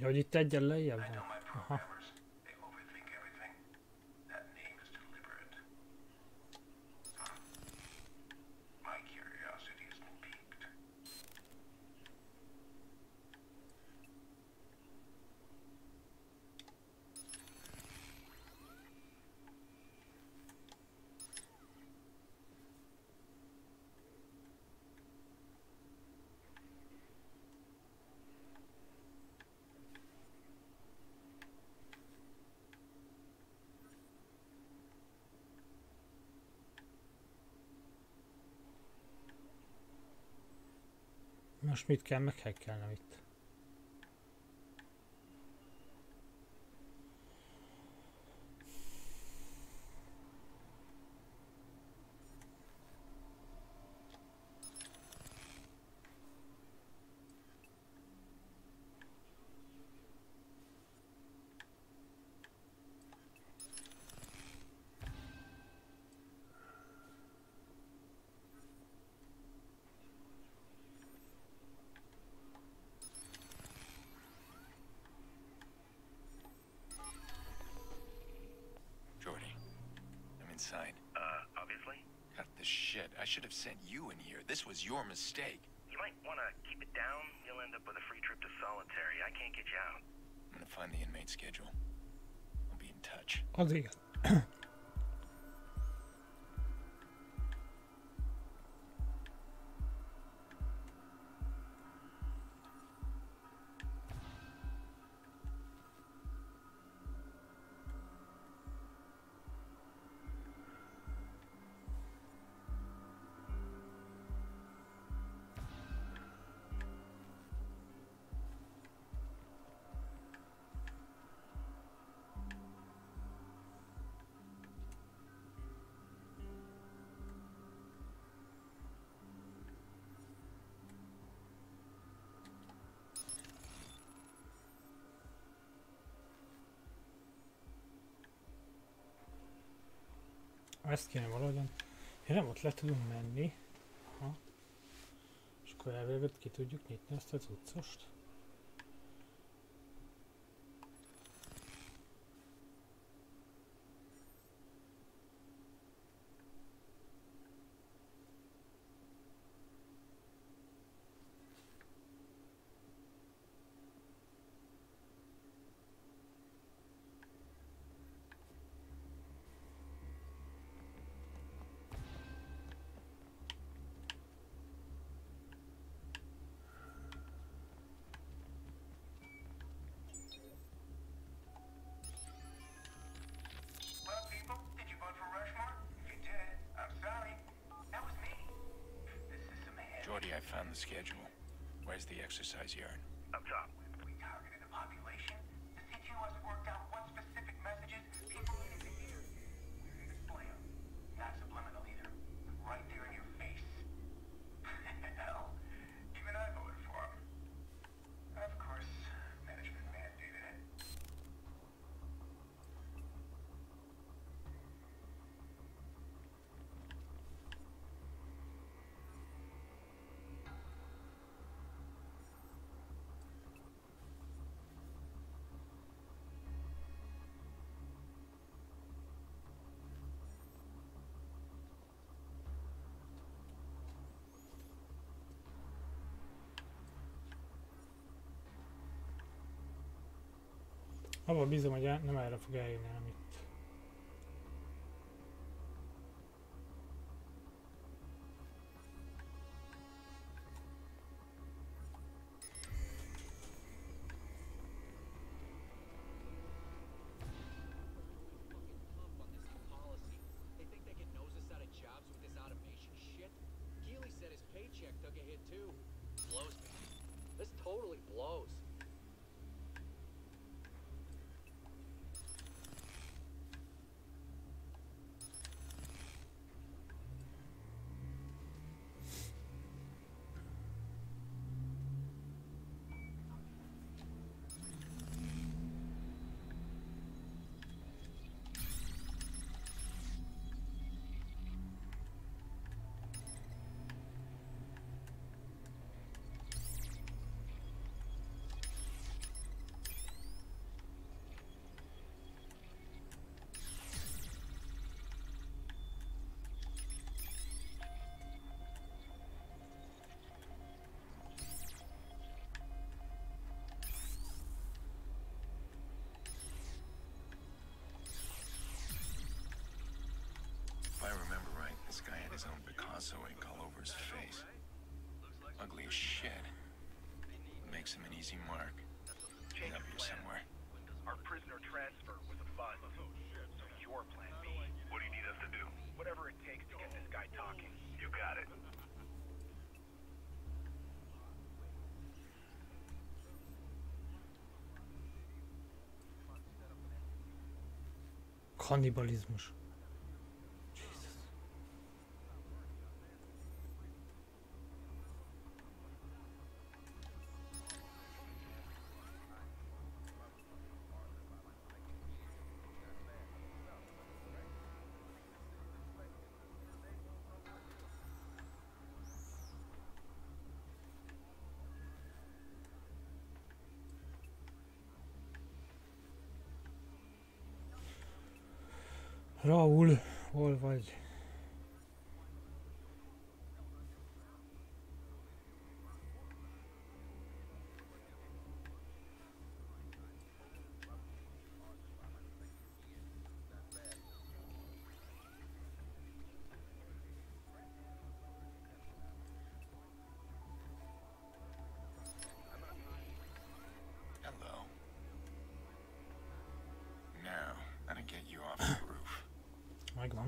Ja, hogy itt egyen lejjebb van. Aha. Most mit kell meghekkelnem itt? Inside. Uh, obviously. Cut the shit. I should have sent you in here. This was your mistake. You might want to keep it down. You'll end up with a free trip to solitary. I can't get you out. I'm gonna find the inmate schedule. I'll be in touch. Az igen. Ezt kéne valahogyan. Ja, nem, ott le tudunk menni. Aha. És akkor elvéget ki tudjuk nyitni ezt az utcost. I found the schedule. Where's the exercise yard? Up top. We targeted the population. The C T O has worked out what specific messages people needed to hear. We're gonna display them. Not subliminal either. Right there in your face. Hell, even I voted for him. Of course, management mandated it. Abba bízom, hogy el, nem erre fog eljönni, hanem itt. his own Picasso ink all over his face. Ugly as shit. Makes him an easy mark. He's up here somewhere. Our prisoner transfer was a bust. So your plan B. What do you need us to do? Whatever it takes to get this guy talking. You got it. Kannibalizmus. Raúl, hol vagy? Hello. Now, how to get you off the roof. Megvan.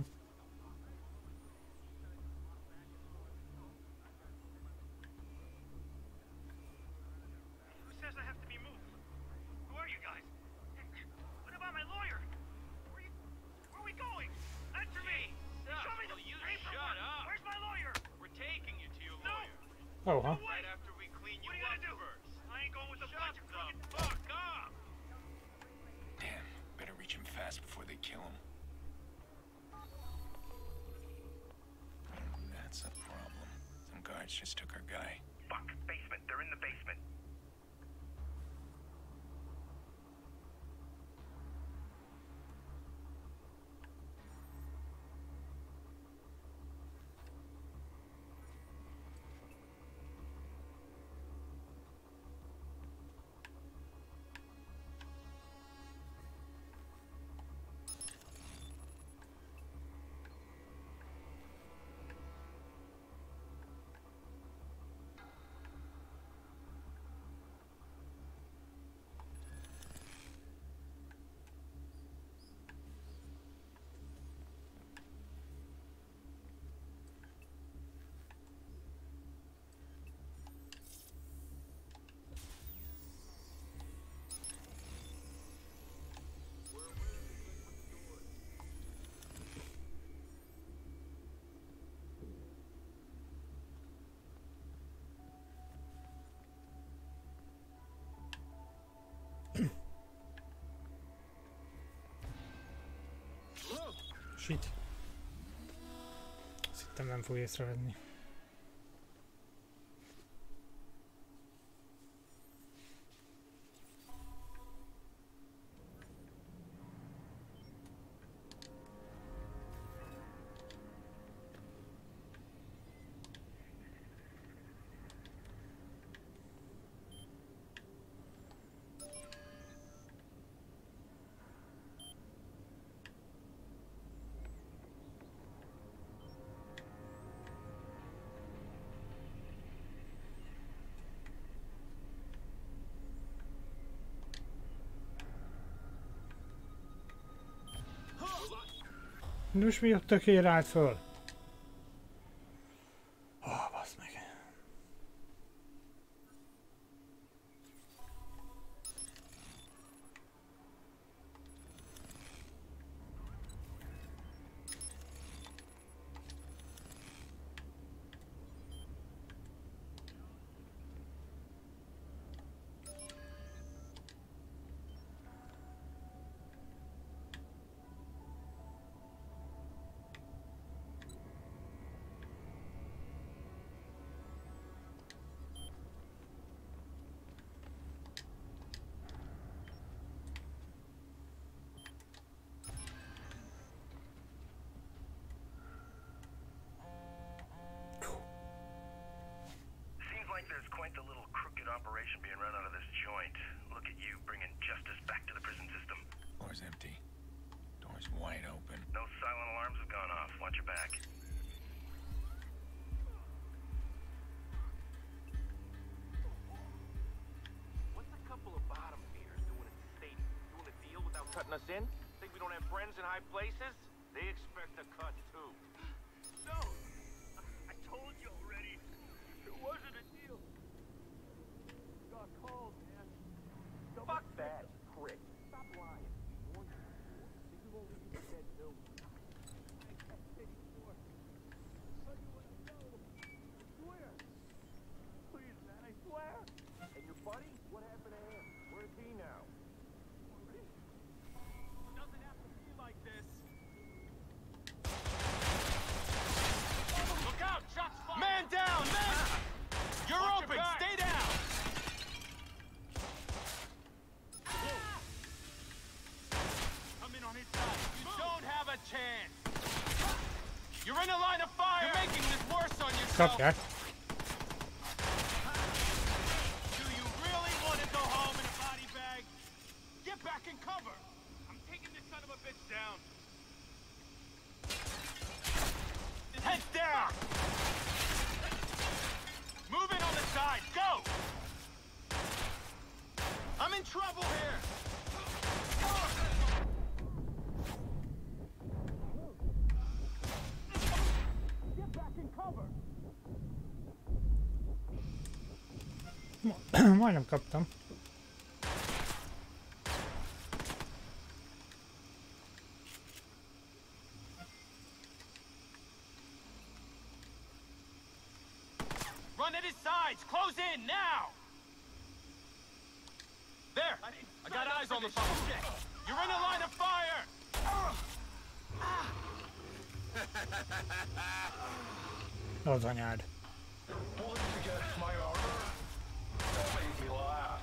Who says I have to be moved? Who are you guys? What about my lawyer? Where, you, where are we going? Answer me! Show me the you paperwork! shut up. Where's my lawyer? We're taking you to your No! lawyer. Oh, huh? Right after we clean you What are you up gonna do? first. I ain't going with the bunch of crooked... Fuck up! Damn, better reach him fast before they kill him. That's a problem. Some guards just took our guy. Fuck, basement. They're in the basement. Shit. Azt hittem nem fog észrevenni. Most mi a tökér állt föl? Oh, basz meg. There's quite the little crooked operation being run out of this joint. Look at you bringing justice back to the prison system. Floor's empty. Door's wide open. No silent alarms have gone off. Watch your back. sin? Think we don't have friends in high places? They expect a cut too. No! I, I told you already. It wasn't a deal. Got called, man. Fuck that, prick. Stop lying. Warned you before. Think you won't leave me dead too? I can't anymore. Tell you what I know. I swear. Please, man, I swear. And your buddy? What happened to him? Where's he now? Maurice? Doesn't have to be like this. Look out! Shots fired! Man down, man! You're Watch open! your back. Stay down! Come in on his side. You don't have a chance! You're in the line of fire! You're making this worse on yourself! Kapják. Do you really want to go home in a body bag? Get back in cover! I'm taking this son of a bitch down. Heads down! Move in on the side! Go! I'm in trouble here! Get back in cover! Majdnem kaptam. Run at his sides! Close in, now! There! I got eyes on the phone. You're in a line of fire! Az anyád. Once against my armor, don't make me laugh.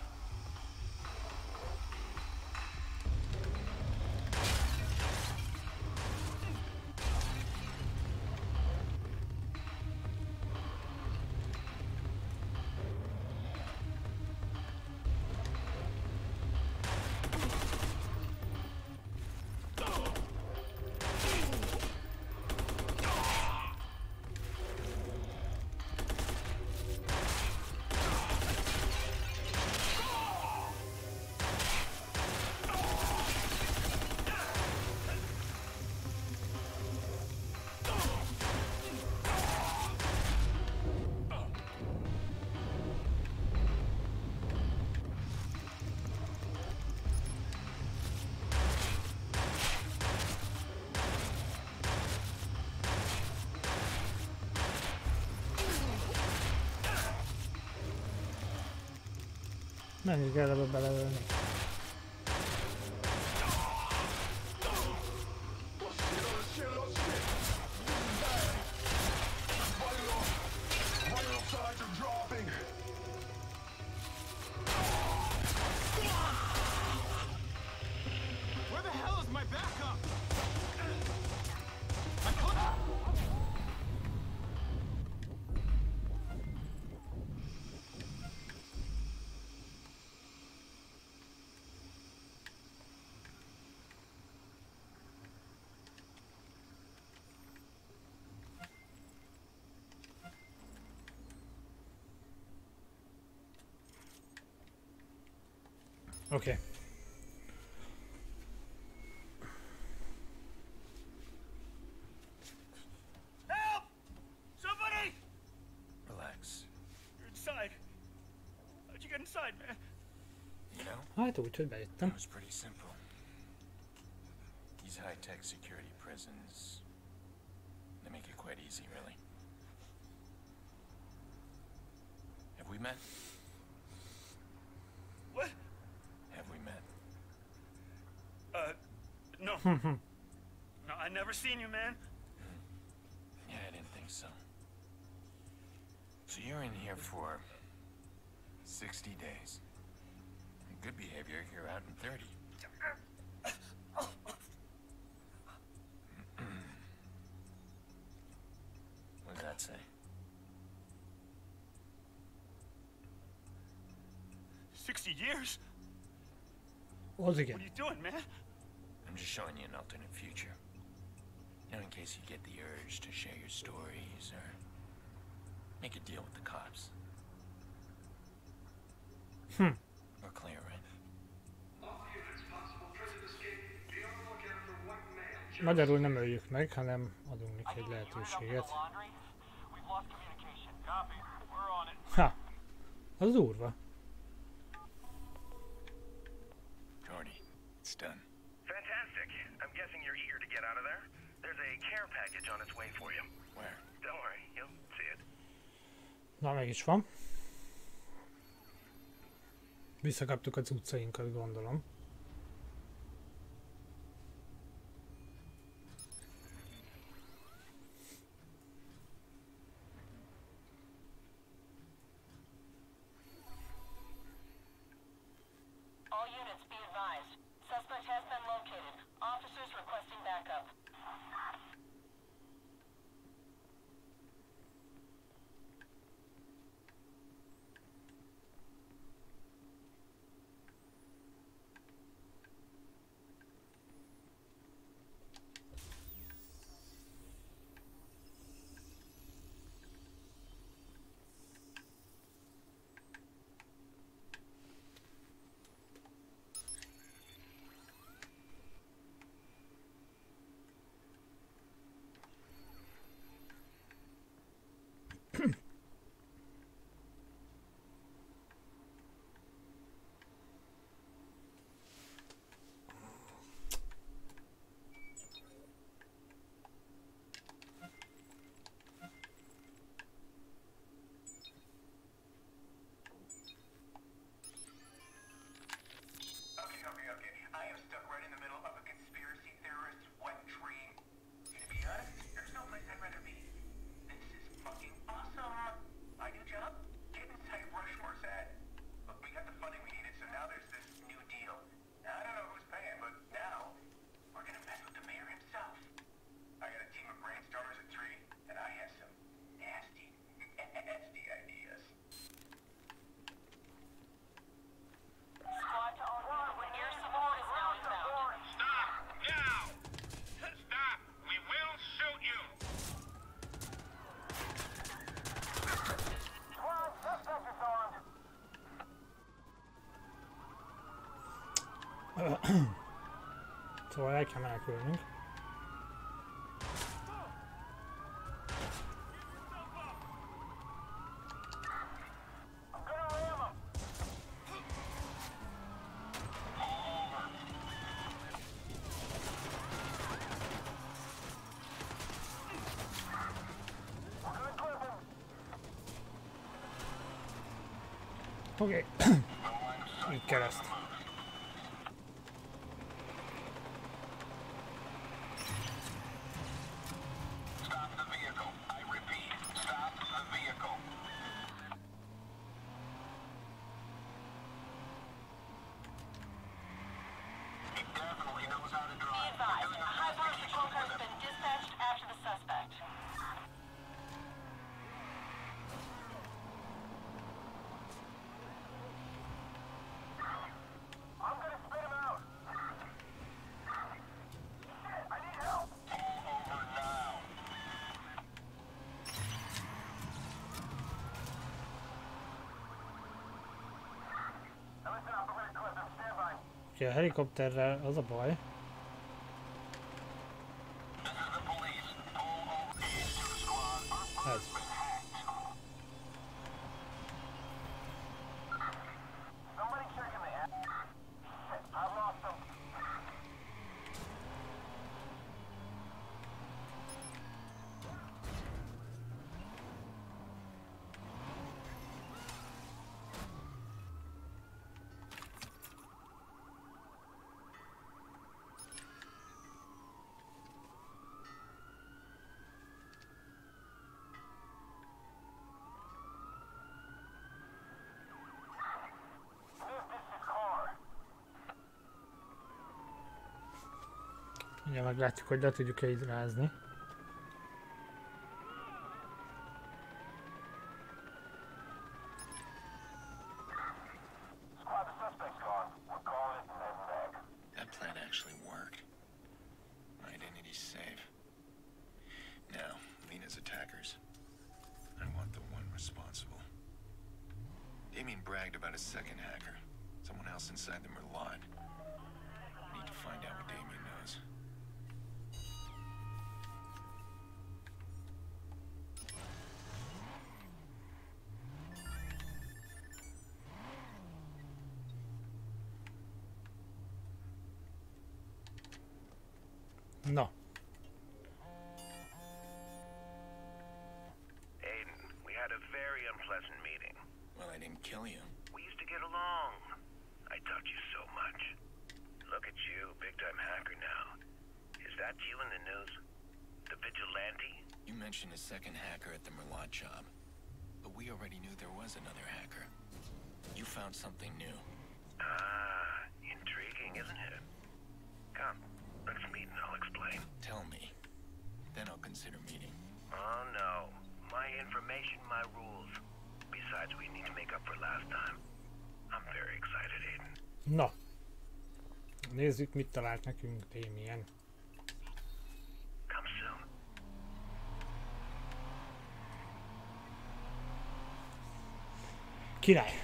Nem is kell ebbe belevölni. Where the hell is my backup? Oké. Okay. Help! Somebody! Relax. You're inside. How'd you get inside, man? You know, Hát úgy, hogy bejöttem. it was pretty simple. These high-tech security prisons, they make it quite easy, really. Have we met? What? Have we met? Uh, no. No, I never seen you, man. Yeah, I didn't think so. So you're in here for sixty days. In good behavior, you're out in thirty. What does that say? Sixty years? Az igen. What are you doing, man? I'm just showing you an alternate future. You know, in case you get the urge to share your stories or make a deal with the cops. Hmm. Or clear it. All units, possible prison escape. Be Magyarul nem öljük meg, hanem adunk neki egy lehetőséget. Ha! Az durva. Jordy, it's done. Fantastic. I'm guessing you're eager to get out of there. There's a care package on its way for you. Where? Don't worry, you'll see it. Na, meg is van. Visszakaptuk a cuccainkat, gondolom. All units be advised. Suspect has been located. Officers requesting backup. Okay, okay, okay. I am stuck right in the middle of a conspiracy theorist's wet dream. And to be honest, there's no place I'd rather be. This is fucking awesome. My new job? Get inside Rushmore's head. Look, we got the funding we needed, so now there's this new deal. Now, I don't know who's paying, but now we're gonna mess with the mayor himself. I got a team of brainstormers at three, and I have some nasty, nasty ideas. Squad to all units. Air support is now inbound. Stop! Now! Stop! We will shoot you! Squad, suspect is armed. Szóval el kell menekülnünk. I'm gonna ram him. We're gonna clip him. Oké. Így kereszt. Stop the vehicle. I repeat, stop the vehicle. He definitely knows how to Be drive. advised. High Park patrol car has been dispatched after the suspect. I'm gonna spit him out. Shit, I need help. Pull over now. Now listen up, I'm gonna clip him. Stand by. Oké, a helikopterrel az a baj. This is the police. Pull over. East to the squad. Our Ez. boat's been hacked. Somebody checking the app. Shit, I lost him. Smith, this is car. Ugye meglátjuk, hogy le tudjuk-e így rázni. Squad, the suspect's gone. We're calling it Ned back. That plan actually worked. My identity's safe. Now, Lena's attackers. I want the one responsible. Damien bragged about a second hacker. Someone else inside the Merlot. I need to find out what Damien knows. Na. Aiden, we had a very unpleasant meeting. Well, I didn't kill you. We used to get along. I taught you so much. Look at you, big-time hacker now. Is that you in the news? The vigilante? You mentioned a second hacker at the Merlot job. But we already knew there was another hacker. You found something new. Ah, intriguing, isn't it? Come, let's meet and I'll explain. Tell me. Then I'll consider meeting. Oh no. My information, my rules. Besides, we need to make up for last time. I'm very excited, Aiden. Na. Nézzük, mit talált nekünk Damien. Come soon. Király.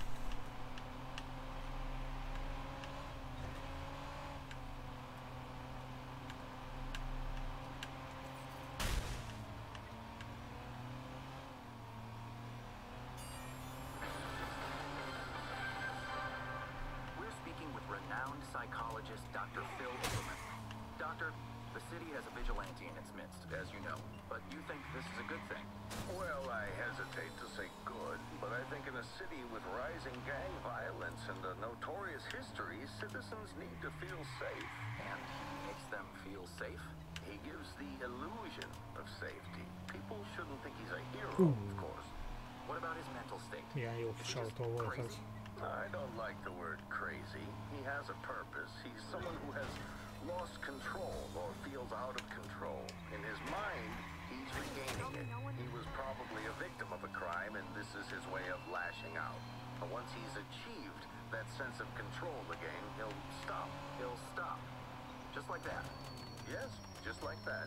We're speaking with renowned psychologist Doctor Phil Overman. Doctor, the city has a vigilante in its midst, as you know, but you think this is a good thing. Well, I hesitate to say good, but I think in a city with rising gang violence and a notorious history, citizens need to feel safe. And he makes them feel safe? He gives the illusion of safety. People shouldn't think he's a hero, Ooh. of course. What about his mental state? Milyen jó kis autó volt az. I don't like the word crazy. He has a purpose. He's someone who has lost control or feels out of control. In his mind, he's regaining it. He was probably a victim of a crime, and this is his way of lashing out. But once he's achieved that sense of control again, he'll stop. He'll stop. Just like that. Yes, just like that.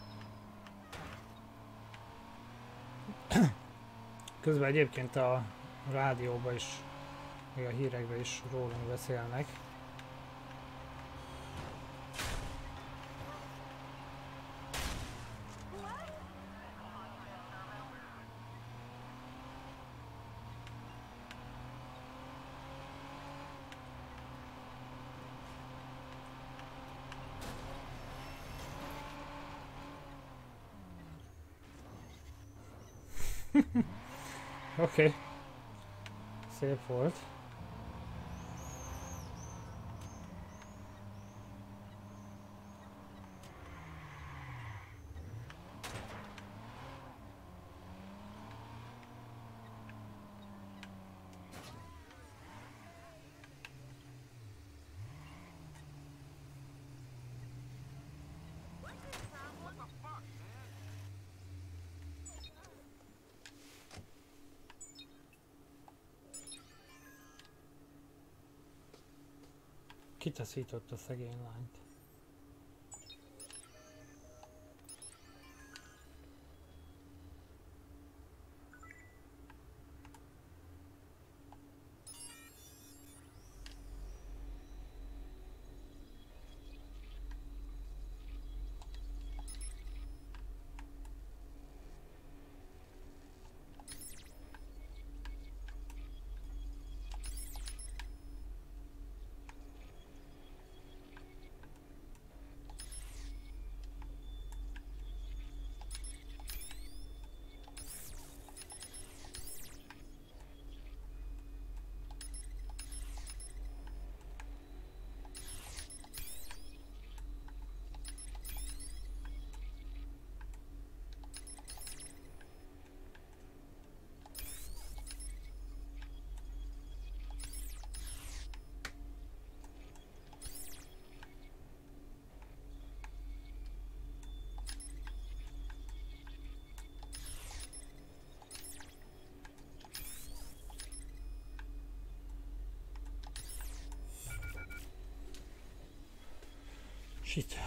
Közben egyébként a rádióban is, még a hírekben is rólunk beszélnek. Oké. Okay. Szép volt. Kitaszított a szegény lányt. Shit.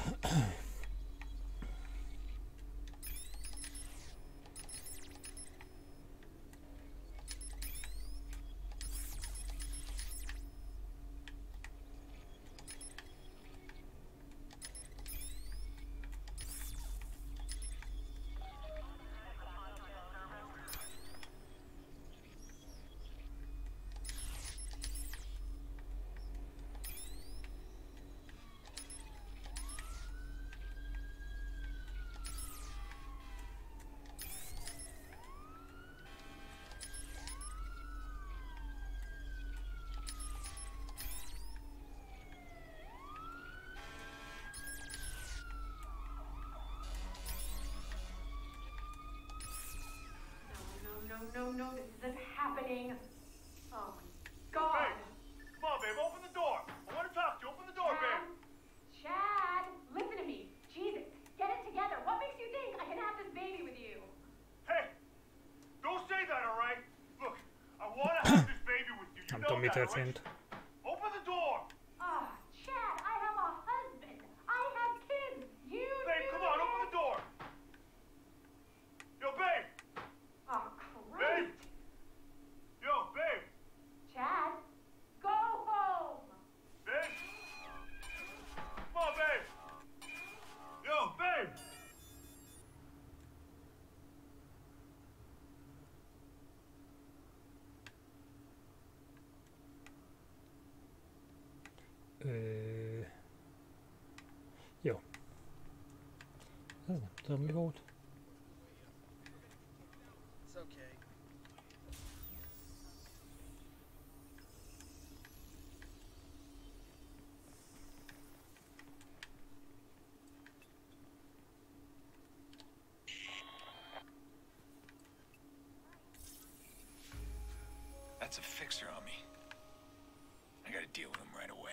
no, no, this isn't happening. Oh my god. Come on, babe, open the door. I want to talk to you. Open the door, Chad, babe. Chad, listen to me. Jesus, get it together. What makes you think I can have this baby with you? Hey, don't say that, all right? Look, I want to have this baby with you. You Nem know tudom, mi that, all right? történt. Open the door. Ah, Chad, I have a husband. I have kids. You Babe, do come on, it. open the door. Yo, babe. Oh, Babe. Christ. Yo, babe. Chad, go home. Babe. Come on, babe. Yo, babe. Ö... Jó. Ez nem tudom mi volt. It's okay. That's a fixer on me. I gotta deal with him right away.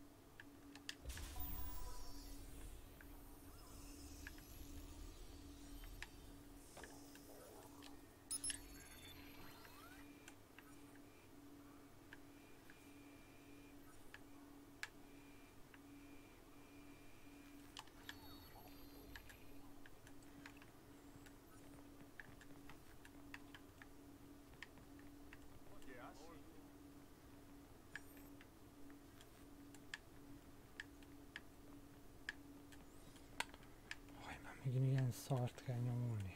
Aj, már megint ilyen szart kell nyomulni.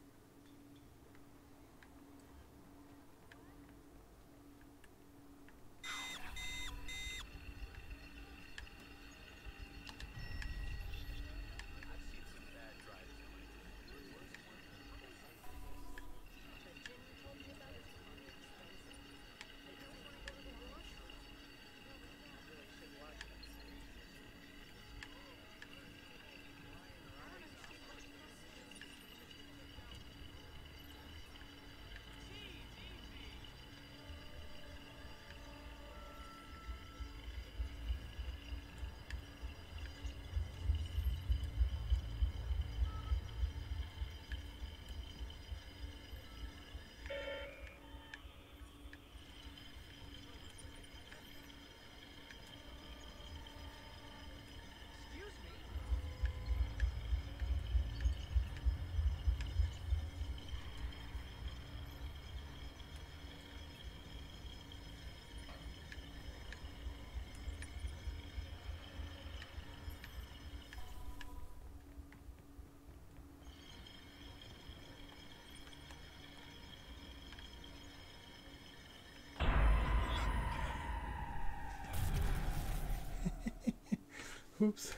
Oops.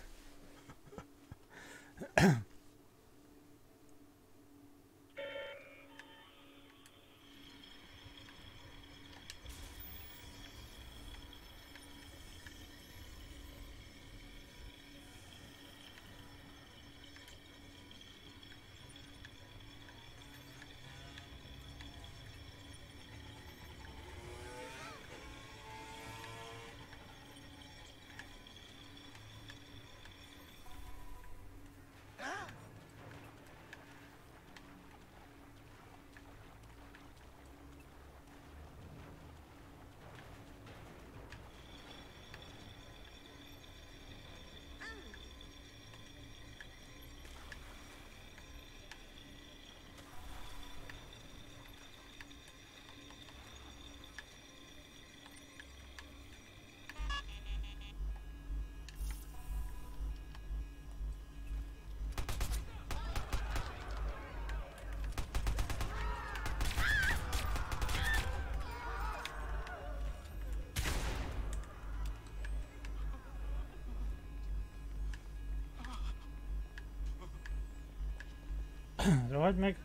Rohagy meg!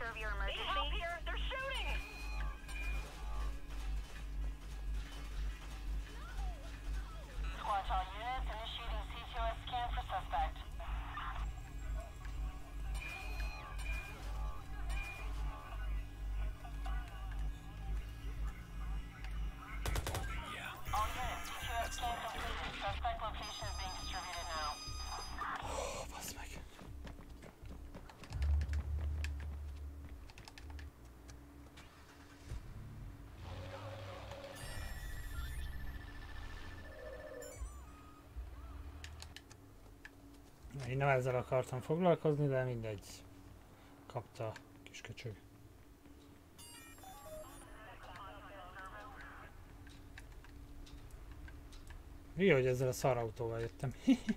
serve your emergency? Need help here! They're shooting! Squad to all units, initiating C T O S scan for suspect. Yeah. All units, C T O S scan completed. Suspect location is being distributed now. Oh, basz meg. Én nem ezzel akartam foglalkozni, de mindegy. Kapta a kis köcsög. Jó, hogy ezzel a szarautóval jöttem.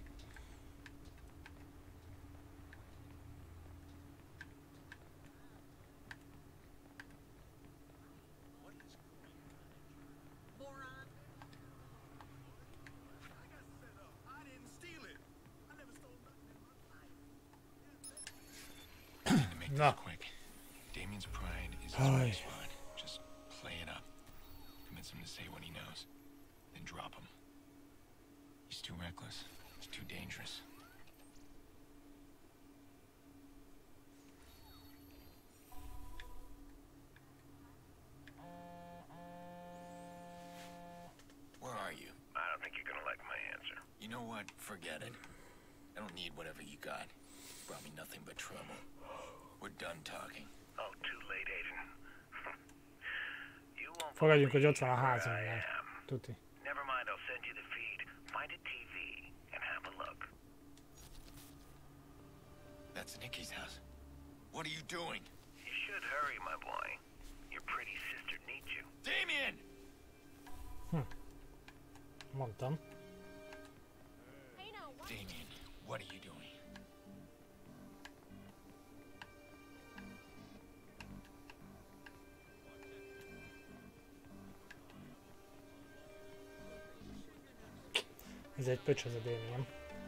No. Quick. Damien's pride is his Ay. weak spot. Just play it up. Convince him to say what he knows. Then drop him. He's too reckless. He's too dangerous. Where are you? I don't think you're gonna like my answer. You know what? Forget it. I don't need whatever you got. Brought me nothing but trouble. We're done talking. Oh, too late, Aiden. You won't Fogadjunk, hogy ott van a believe házon. where I Már. am. Tuti. Never mind, I'll send you the feed. Find a T V and have a look. That's Nikki's house. What are you doing? You should hurry, my boy. Your pretty sister needs you. Damien! Mondtam. Damien, what are you doing? Ez egy pöcs az a Damien.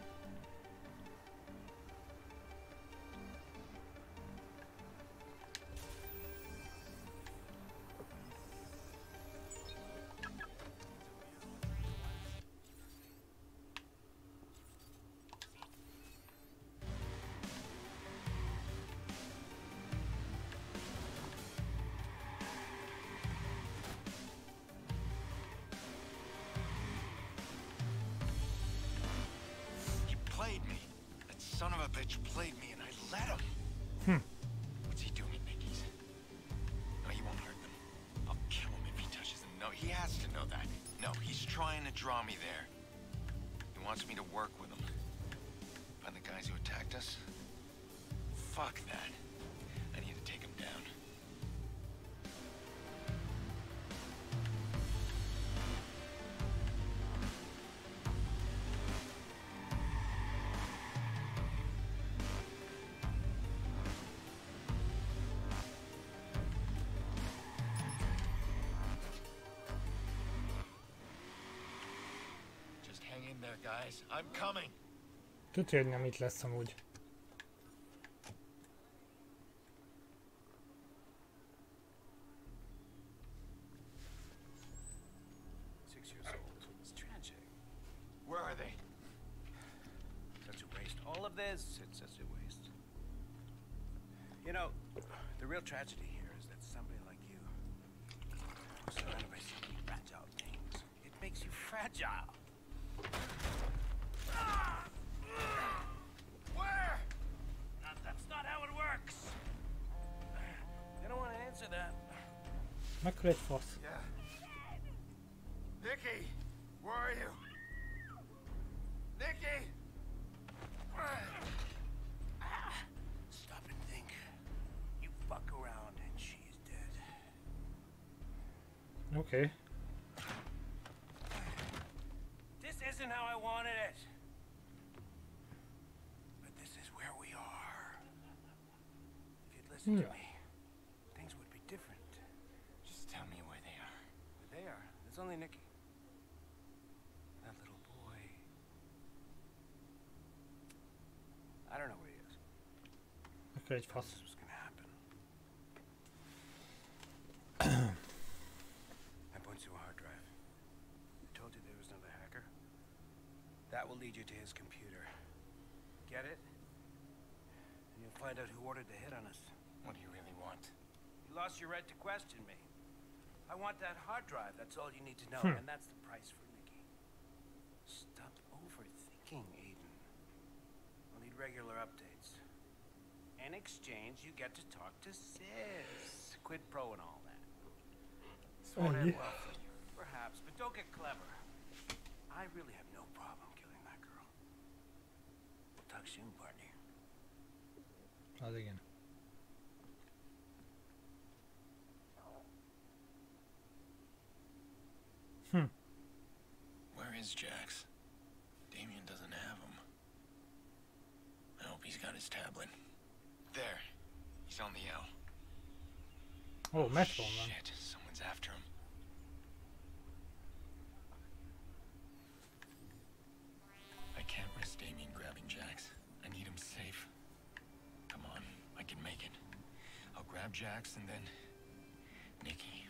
Played me. That son of a bitch played me and I let him. Hmm. What's he doing, Nikki's? No, he won't hurt them. I'll kill him if he touches them. No, he has to know that. No, he's trying to draw me there. He wants me to work with him. Find the guys who attacked us? Fuck that. I need to take him down. Just hang in there, guys. I'm coming. Tudja, hogy nem itt lesz amúgy. Six years old. It's tragic. Where are they? Such a waste. All of this, it's such a waste. You know, the real tragedy here is that somebody like you, surrounded by so many fragile things, it makes you fragile. Where? That, that's not how it works. They don't want to answer that. Mekkora egy fasz. Yeah. Nikki, where are you? Nikki! Stop and think. You fuck around and she's dead. Oké. This isn't how I wanted it. But this is where we are. If you'd listen to Yeah. me, things would be different. Just tell me where they are. But they are. It's only Nikki. That little boy. I don't know where he is. Mekkora egy fasz. This was gonna happen. will lead you to his computer. Get it? And you'll find out who ordered the hit on us. What do you really want? You lost your right to question me. I want that hard drive, that's all you need to know, Hmm. and that's the price for Nikki. Stop overthinking, Aiden. I'll need regular updates. In exchange, you get to talk to Sis. Quid pro and all that. Sort Uh, of yeah. well for you, perhaps, but don't get clever. I really have no problem killing that girl. We'll talk soon, partner. Az igen. Hmm. Where is Jax? Damien doesn't have him. I hope he's got his tablet. There. He's on the L. Ó, metron van. Shit, someone's after him. I can't risk Damien grabbing Jax. I need him safe. Come on, I can make it. I'll grab Jax and then... Nikki.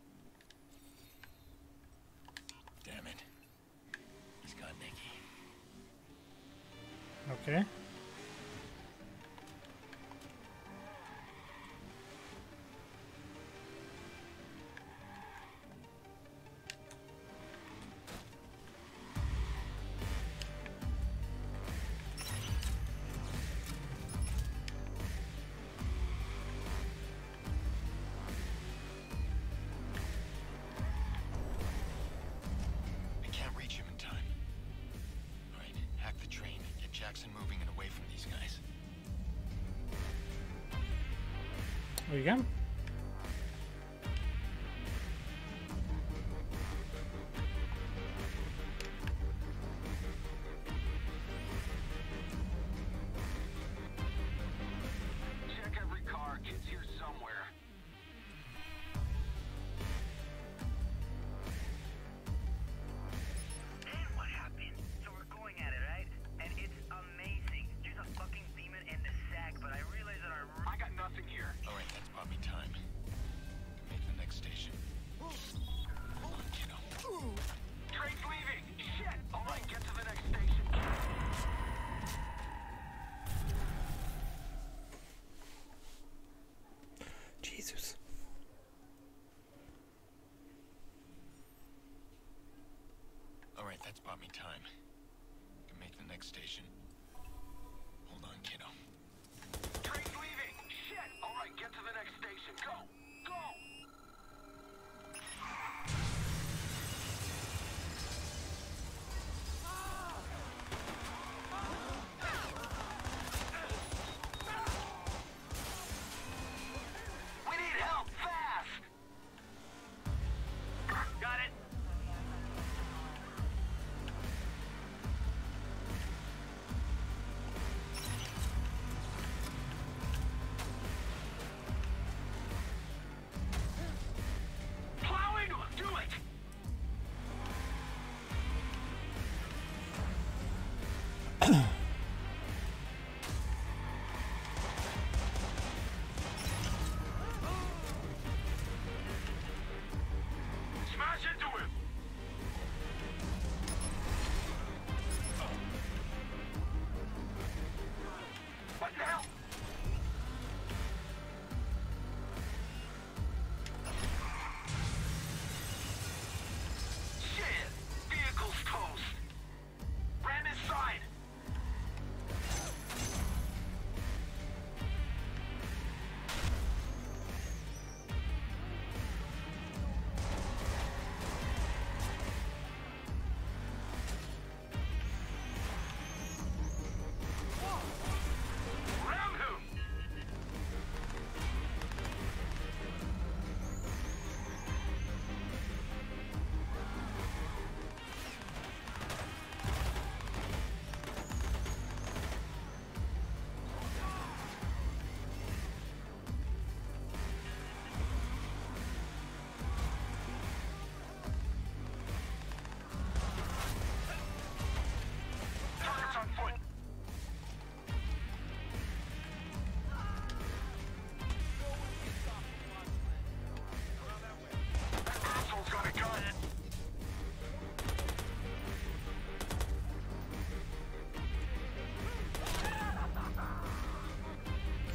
Damn it. He's got Nikki. Okay. I can't reach him in time. All right, hack the train, get Jackson moving and away from these guys. Igen. Check every car. Kid's here somewhere. And what happened? So we're going at it, right? And it's amazing. She's a fucking demon in the sack, but I realize that our... I got nothing here. All right, that's bought me time. Make the next station. Hold on, kiddo. Train's leaving. Shit. All right, get to the next station. Jesus. All right, that's bought me time. Can make the next station. Hold on, kiddo. Train's leaving. Shit. All right, get to the next station. Go. Go. We need help fast. Got it.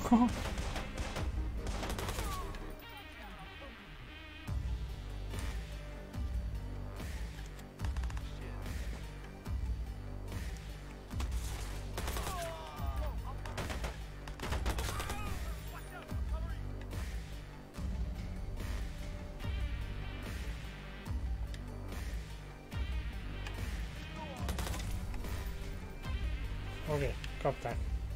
Oké, kapták.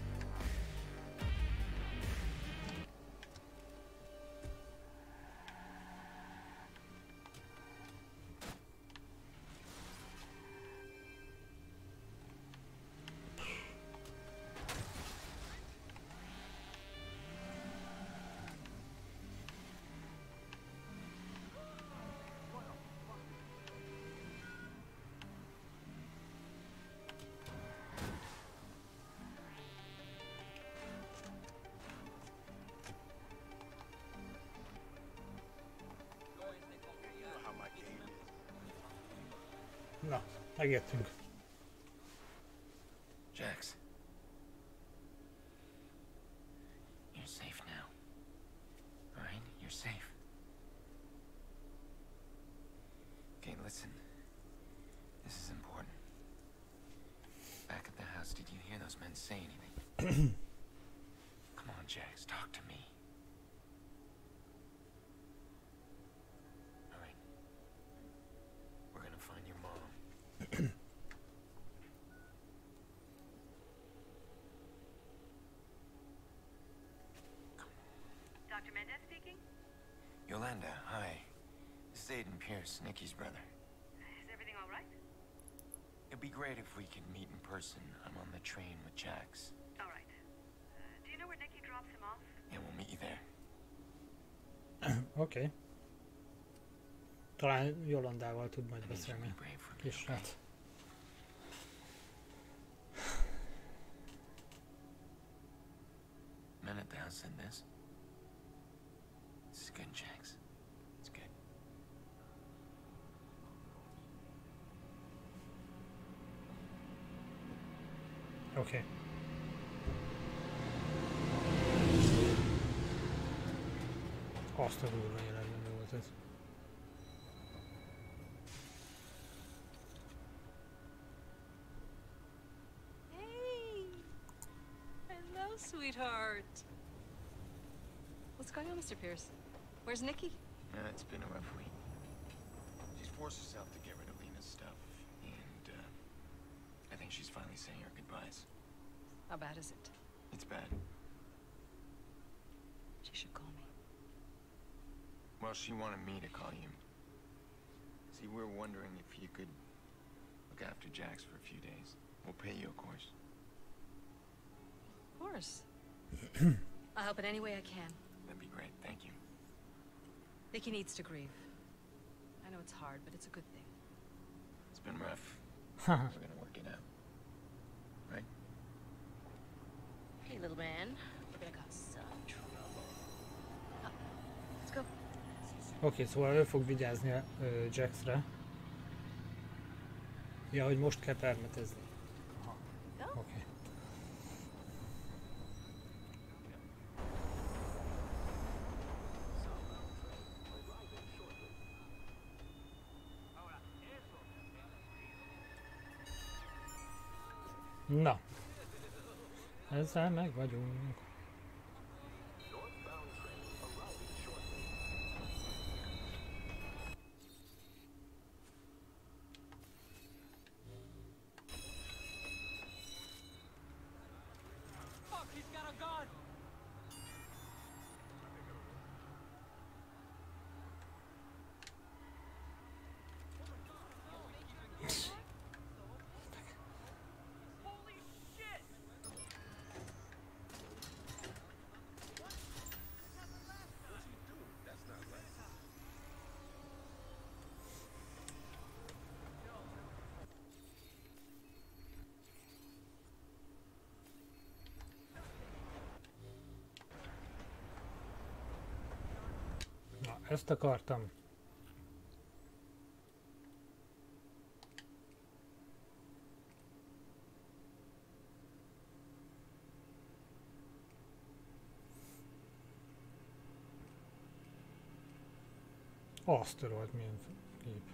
Na, megértünk. Jax. You're safe now. All right? You're safe. Okay, listen. This is important. Back at the house, did you hear those men say anything? Come on, Jax, talk to me. All right. We're gonna find your mom. Doctor Mendez speaking? Yolanda, hi. This is Aiden Pierce, Nikki's brother. Is everything all right? It'd be great if we could meet in person. I'm on the train with Jax. All right. Uh, do you know where Nikki drops him off? Yeah, we'll meet you there. Oké. Okay. Talán Jolandával tud majd beszélni. Kisrác. Men at the house said this. This is good, Jax. It's good. Oké. Okay. Azt a durva jelenben volt ez. Hey! Hello, sweetheart. What's going on, Mister Pierce? Where's Nikki? Yeah, it's been a rough week. She's forced herself to get rid of Lena's stuff, and uh, I think she's finally saying her goodbyes. How bad is it? It's bad. She should call me. Well, she wanted me to call you. See, we're wondering if you could look after Jax for a few days. We'll pay you, of course. Of course. I'll help in any way I can. That'd be great, thank you. Nikki needs to grieve. I know it's hard, but it's a good thing. It's been rough. We're gonna work it out. Right? Hey, little man. We're gonna cause some trouble. Oh, let's go. Oké, okay, szóval ő fog vigyázni a uh, Jaxre. Ja, hogy most kell permetezni. Oké. Okay. Na, ezzel meg vagyunk. Na, ezt akartam. Azt törölt, milyen kép.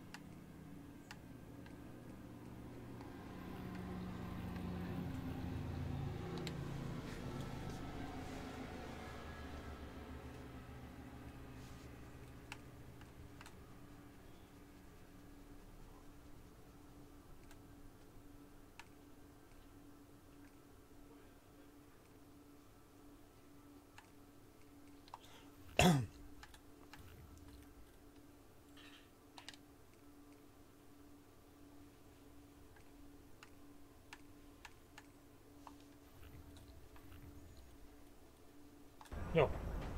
Jó.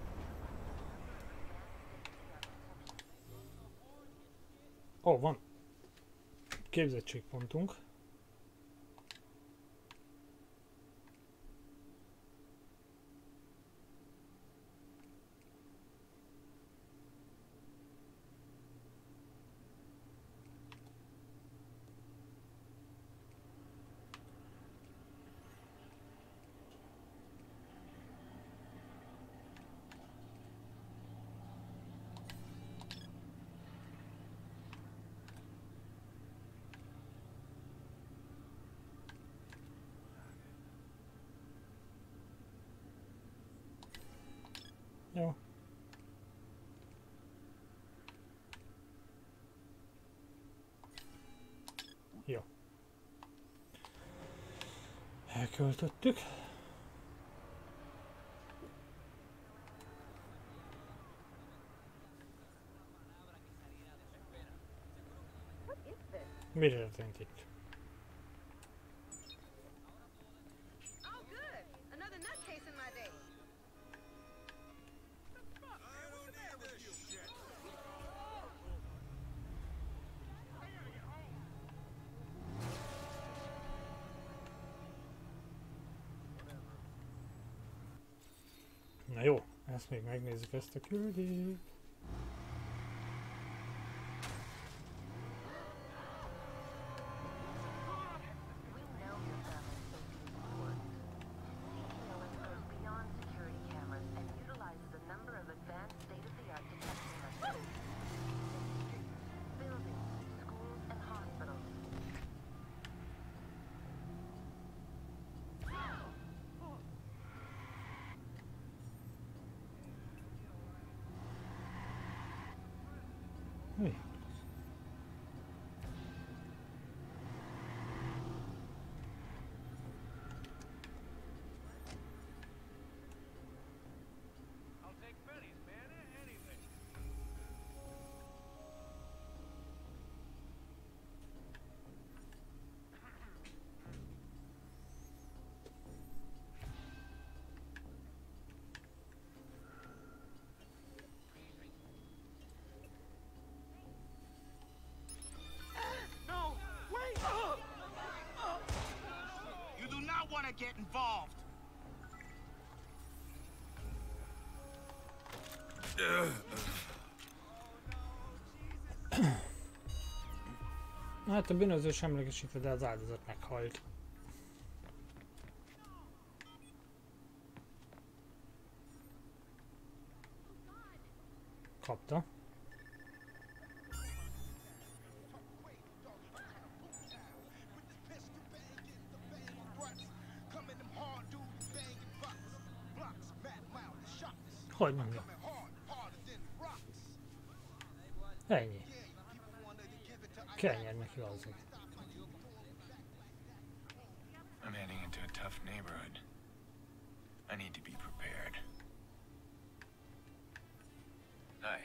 Ó, van képzettségpontunk. Jó. Jó. Elköltöttük. Mi történt itt? Na jó, ezt még megnézzük, ezt a küldét. Mi? Get involved. Hát a bűnöző semlegesítve, de az áldozat meghalt. Kapta. Hogy mondja? Ennyi. Kell neki hozzá. I'm heading into a tough neighborhood. I need to be prepared. Hi.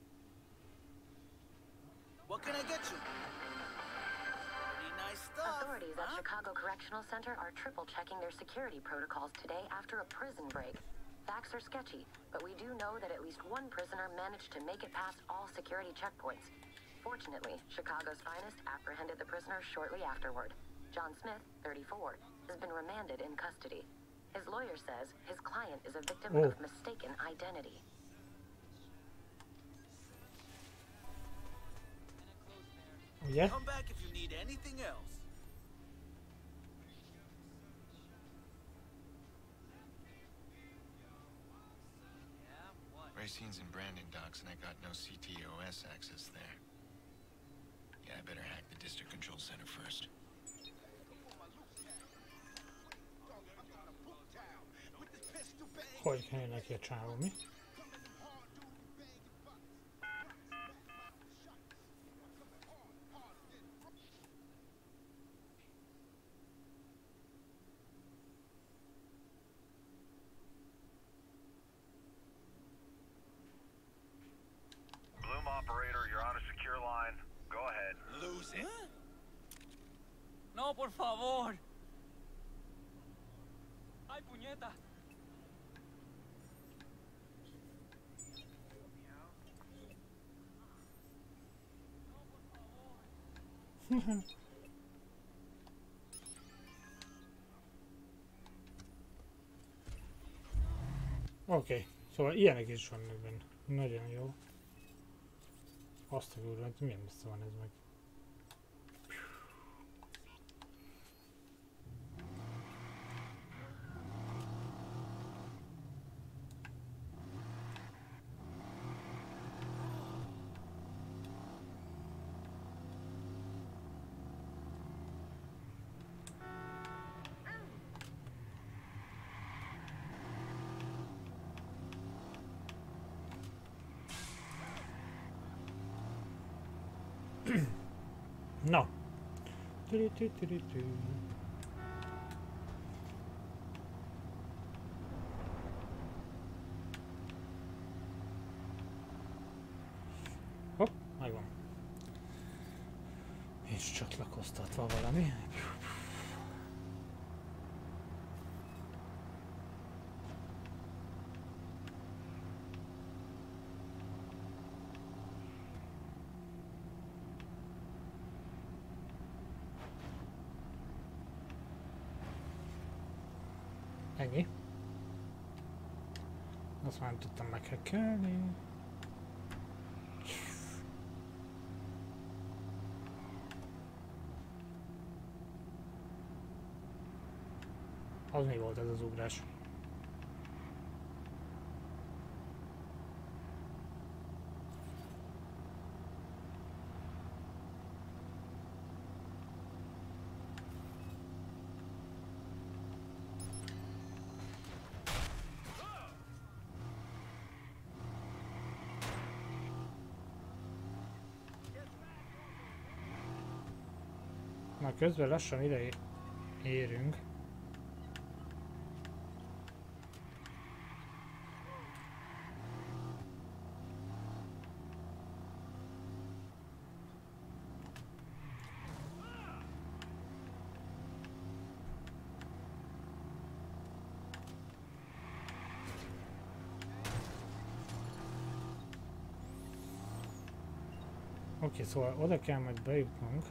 What can I get you? Pretty nice stuff. Authorities at Chicago Correctional Center are triple checking their security protocols today after a prison break. Facts are sketchy, but we do know that at least one prisoner managed to make it past all security checkpoints. Fortunately, Chicago's finest apprehended the prisoner shortly afterward. John Smith, thirty-four, has been remanded in custody. His lawyer says his client is a victim oh. of mistaken identity. Yeah? Come back if you need anything else. scenes in Brandon docks, and I got no C T O S access there. Yeah, I better hack the district control center first. Hogy kell neki a csávó, mi? Bloom operator, you're on a secure line. Go ahead. Lose it. No, por favor. Ay, puñeta. Oké, okay. Szóval ilyenek is vannak benne. Nagyon jó. Azt a gurvát, milyen messze van ez meg? Na. Hopp, megvan. És csatlakoztatva valami. Ennyi. Azt már nem tudtam meghekkelni. Az mi volt ez az ugrás? Na, közben lassan ide érünk. Oké, okay, szóval oda kell majd bejutnunk.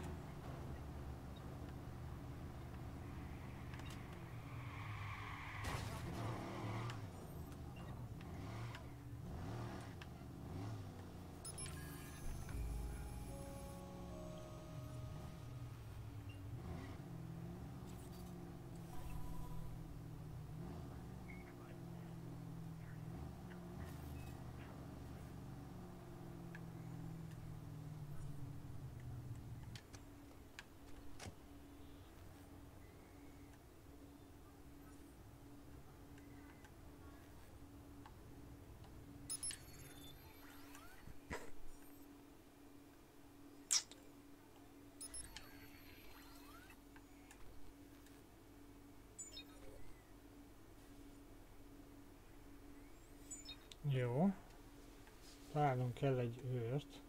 Jó. Találnunk kell egy őrt.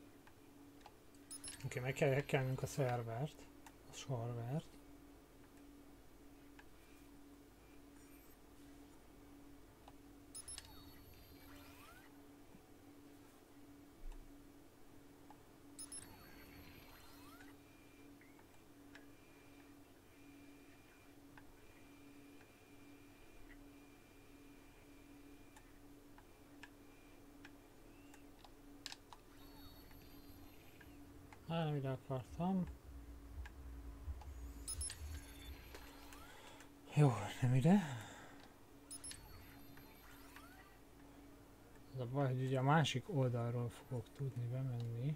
Oké, okay, meg kell hackelnünk a szervert, a servert. nem ide akartam. Jó, nem ide. Az a baj, hogy ugye a másik oldalról fogok tudni bemenni.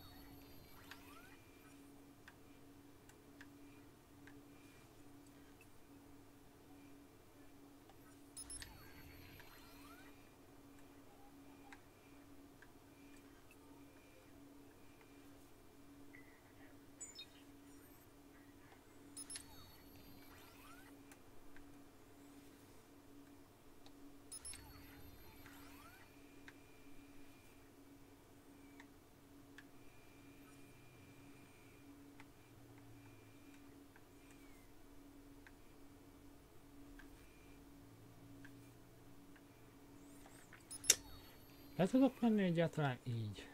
Le tudok menni egyáltalán így?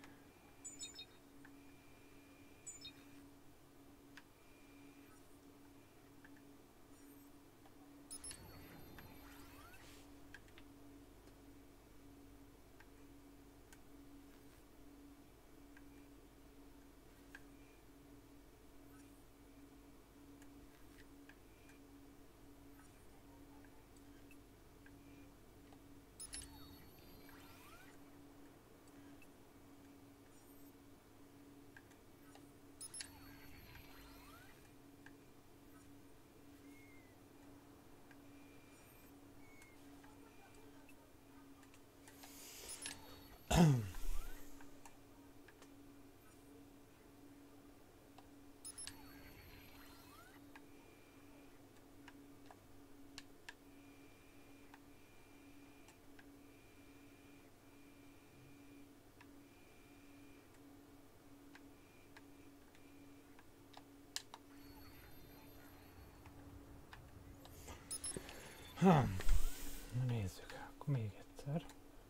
Ha, na nézzük, akkor még egyszer.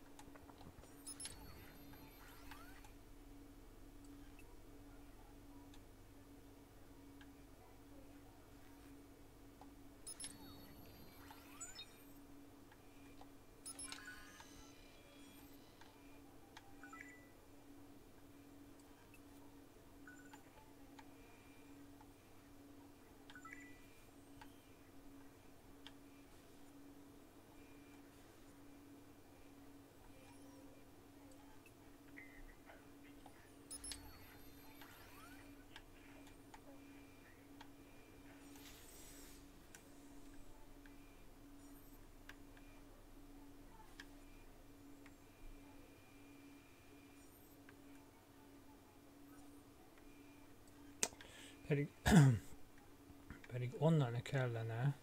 Pedig, pedig onnan kellene.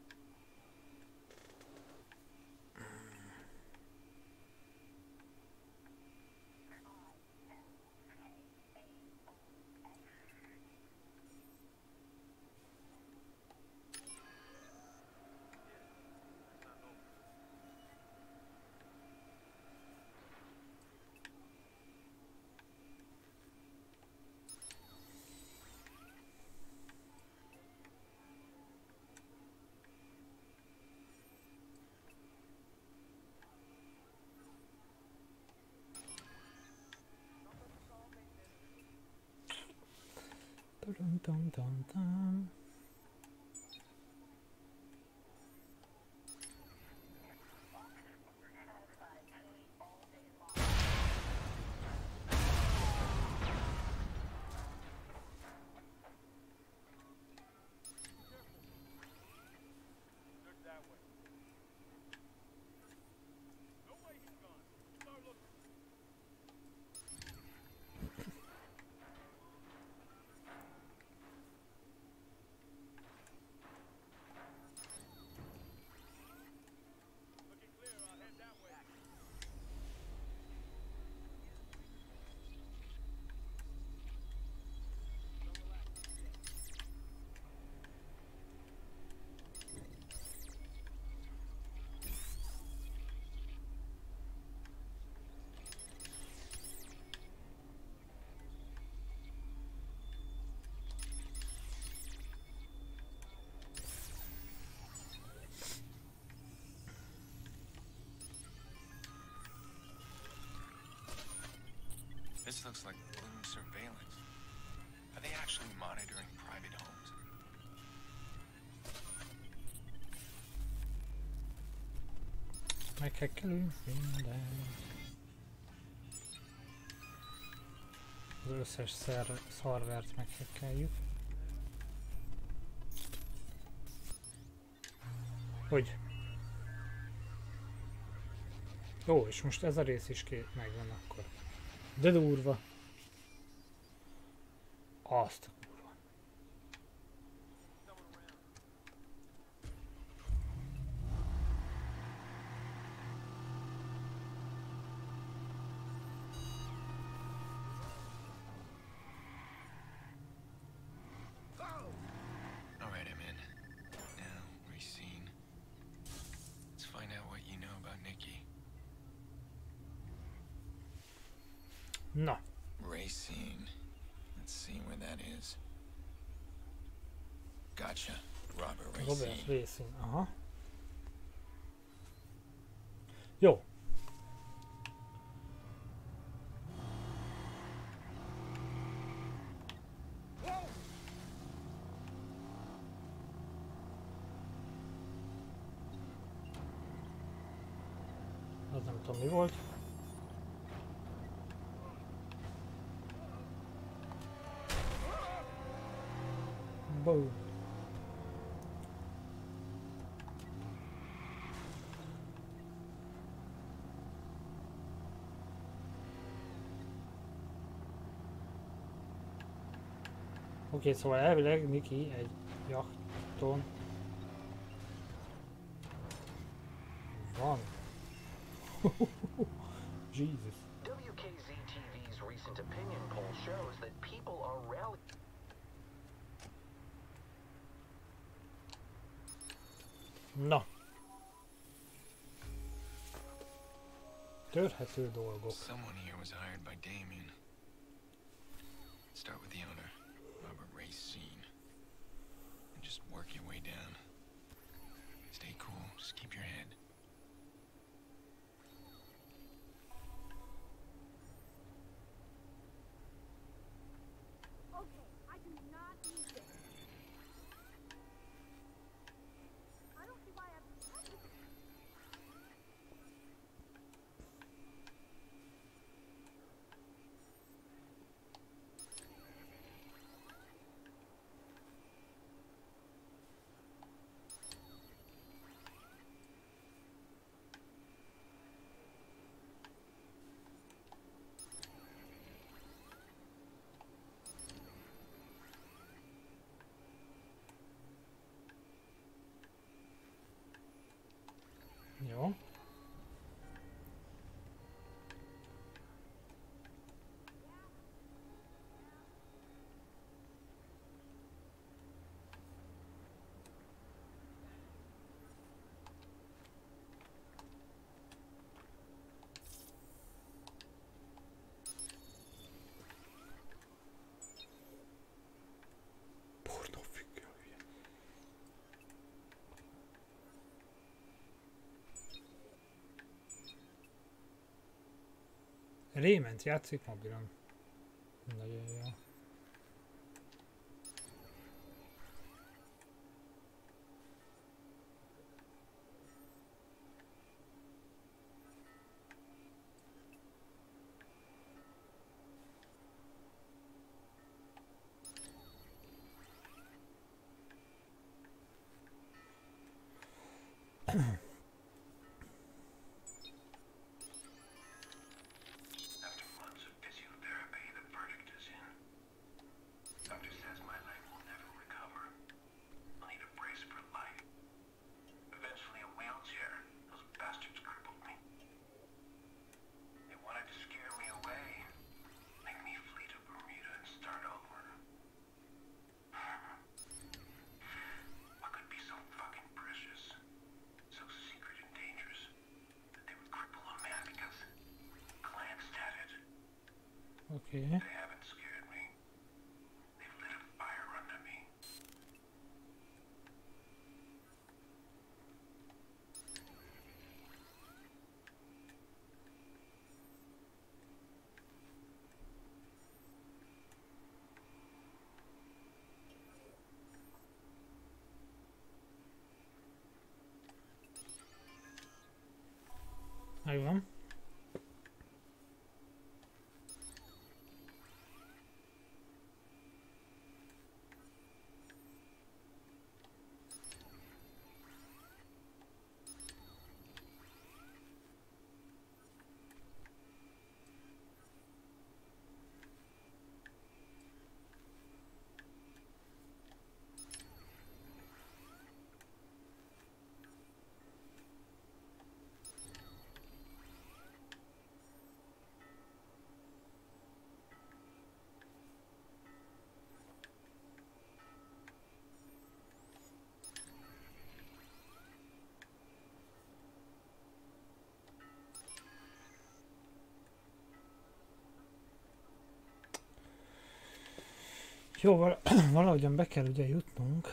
Dum dum dum dum. This looks like Bloom's surveillance. they actually monitoring private homes? Meghekkelünk minden. Az összes szer szarvert meghekkeljük. Hogy? Jó, és most ez a rész is két megvan akkor. De durva. Azt. Na. Racine. Let's see where that is. Gotcha. Robert Racine. Robert Racine, aha. Jó. Az nem tudom mi volt. Boom. Oké, okay, szóval elvileg Nikki egy jachton van. Jesus. W K Z T V's recent opinion poll shows that people are rallying. Na. Törhető dolgok. Someone here was hired by Damien. Start with the owner, Robert Racine. And just work your way down. Stay cool, just keep your head. Okay, I do not need this. I don't see why I'm Jó. Raymond játszik mobilon. Nagyon jó. Okay. They haven't scared me. They've lit a fire under me. Megvan. Jó, val valahogyan be kell ugye jutnunk.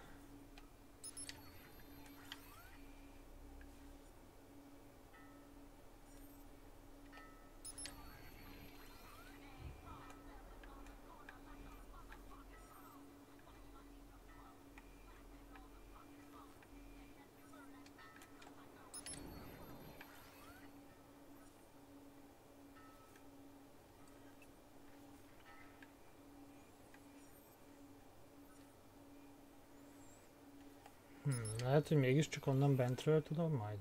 Hmm, lehet, hogy mégiscsak onnan bentről tudom majd.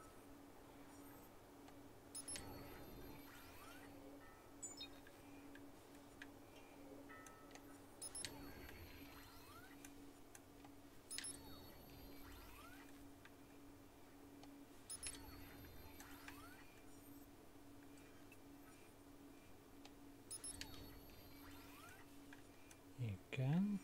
Igen.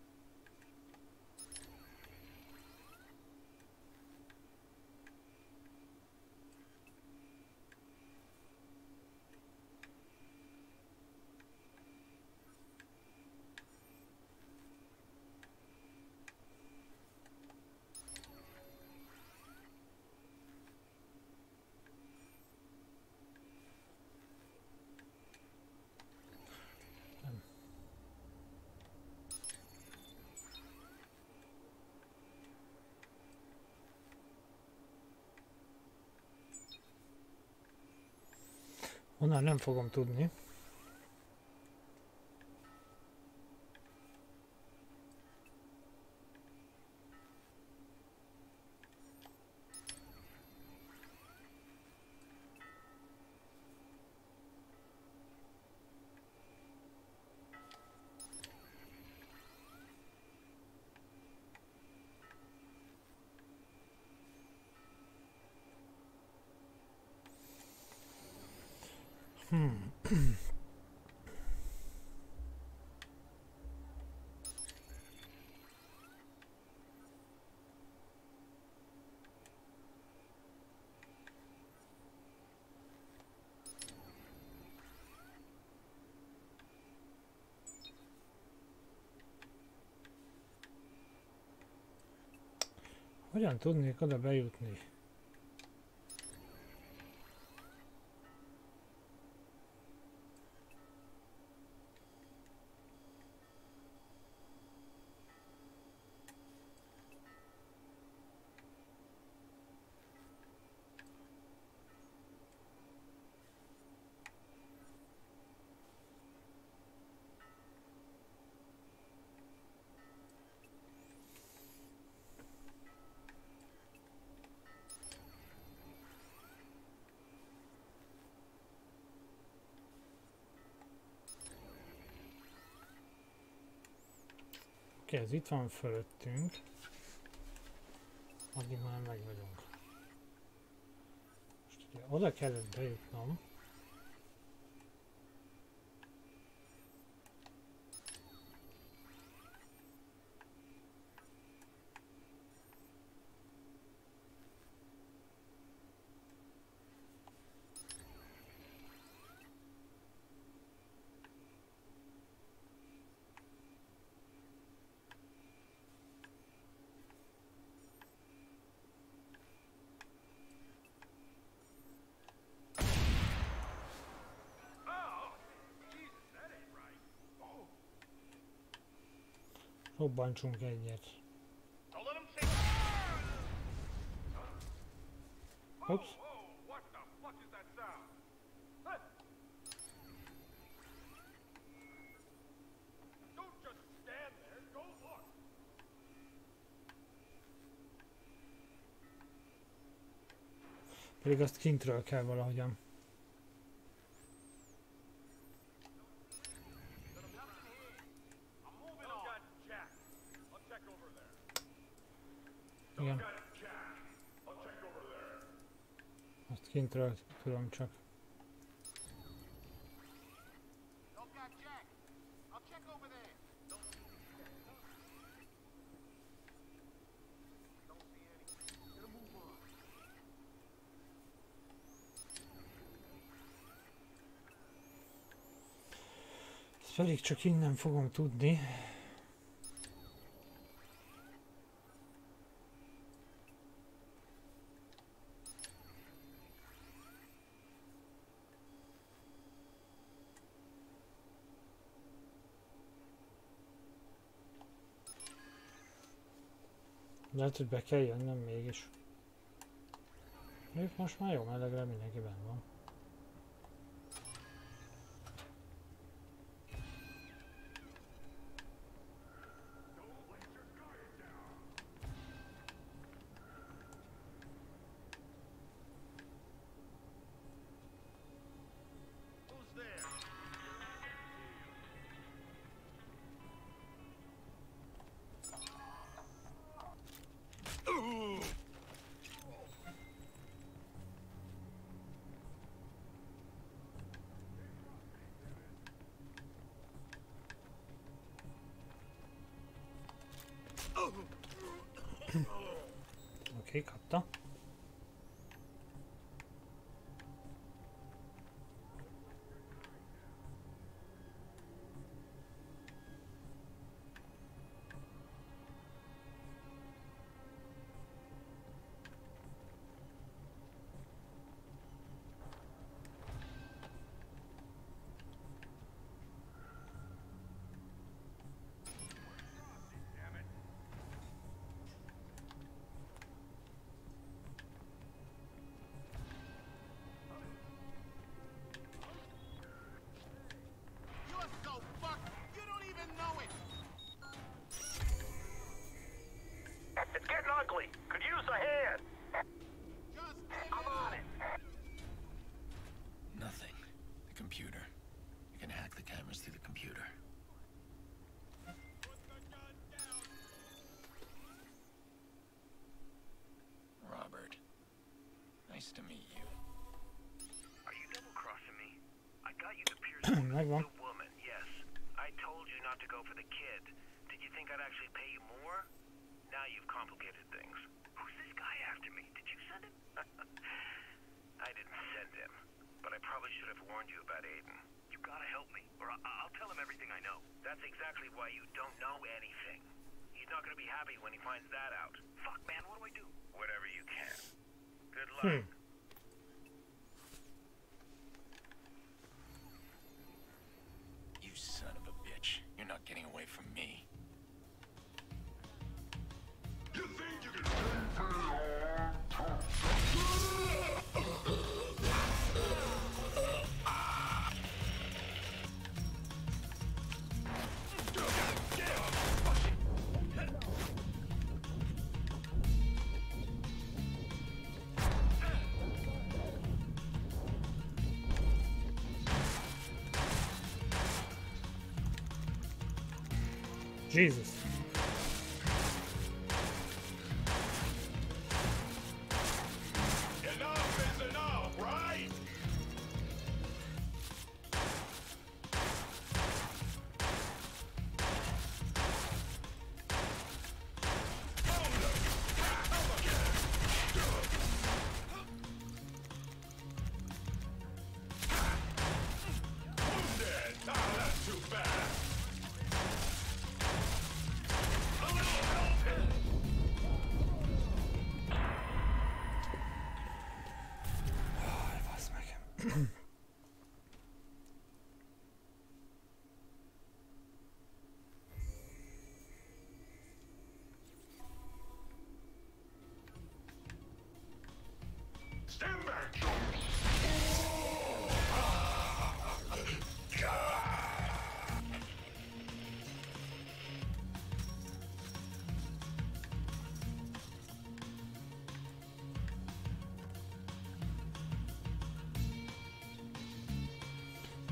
Onnan nem fogom tudni. Hmm. Hogyan tudnék oda bejutni? Oké, ez itt van fölöttünk. Addig már meg vagyunk. Most ugye oda kellett bejutnom. Robbantsunk egyet. Ups. Pedig azt kintről kell valahogyan. Igen. Azt kintről tudom csak. Ezt pedig csak innen fogom tudni. Lehet, hogy be kell jönnöm mégis. Még most már jó, mert legalább mindenkiben van. Oké, kapta. It's getting ugly. Could use a hand. I'm on it. Nothing. The computer. You can hack the cameras through the computer. Robert. Nice to meet you. Are you double-crossing me? I got you the Pierce Megvan. woman, yes. I told you not to go for the kid. Did you think I'd actually pay you more? Now you've complicated things. Who's this guy after me? Did you send him? I didn't send him, but I probably should have warned you about Aiden. You gotta help me, or I I'll tell him everything I know. That's exactly why you don't know anything. He's not gonna be happy when he finds that out. Fuck, man, what do I do? Whatever you can. Good luck. Hmm. You son of a bitch. You're not getting away from me. You think you can pay Jesus. Enough is enough, right? Wounded! Ah, that's too bad. Basz meg. Stand back, Jones.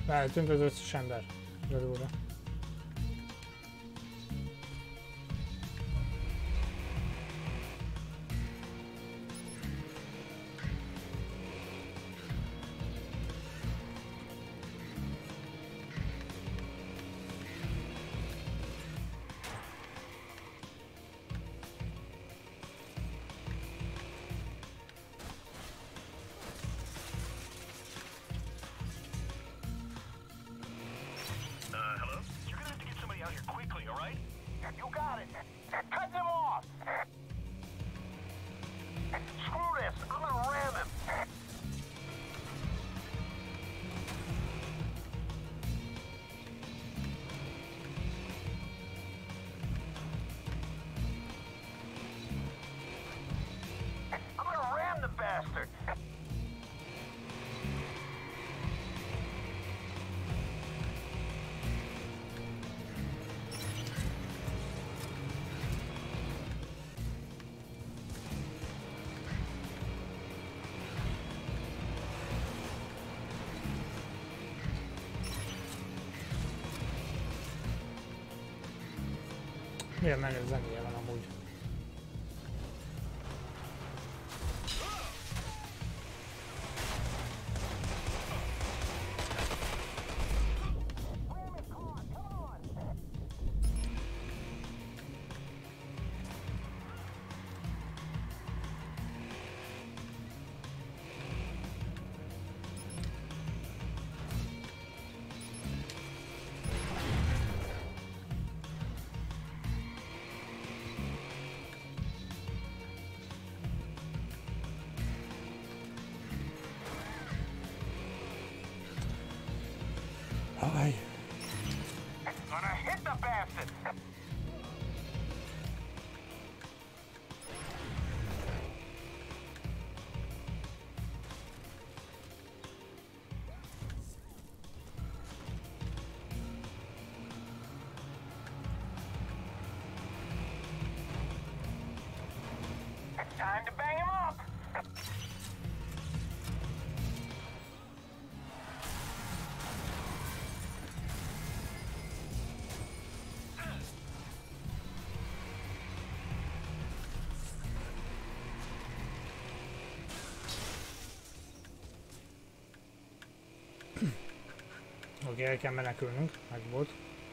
Eltűnt az összes ember. Belőle. Milyen menő zenéje van amúgy. Aj. Gonna hit the bastard! Time to bang him up! Oké, el kell menekülnünk, meg volt.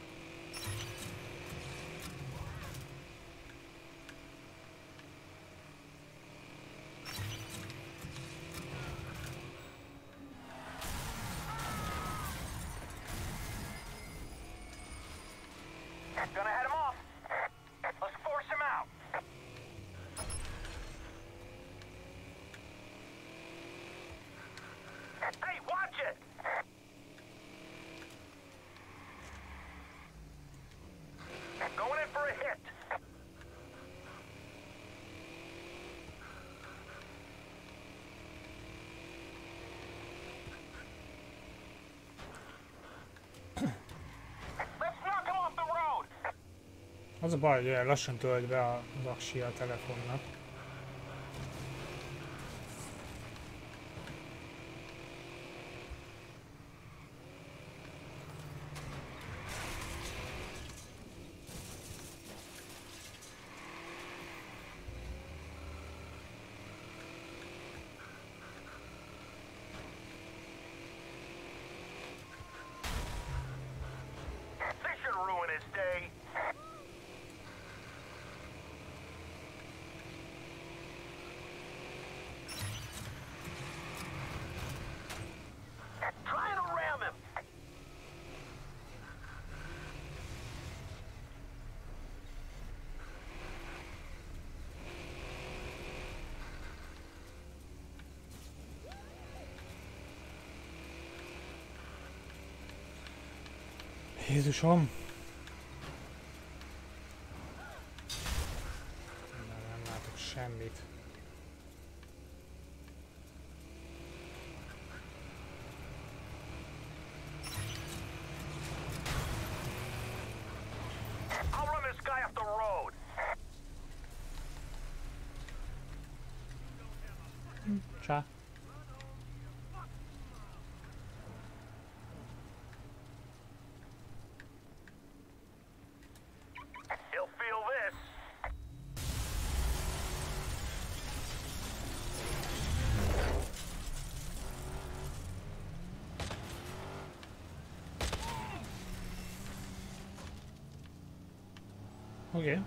Gonna head him off. Let's force him out. Hey, watch it! Going in for a hit. Let's knock him off the road. Az a baj, hogy olyan lassan tölt be az aksi a telefonnak. This should ruin his day. Trying to ram him. Jézusom! Nem, nem látok semmit. I'll run this guy off the road. Csá. Oké.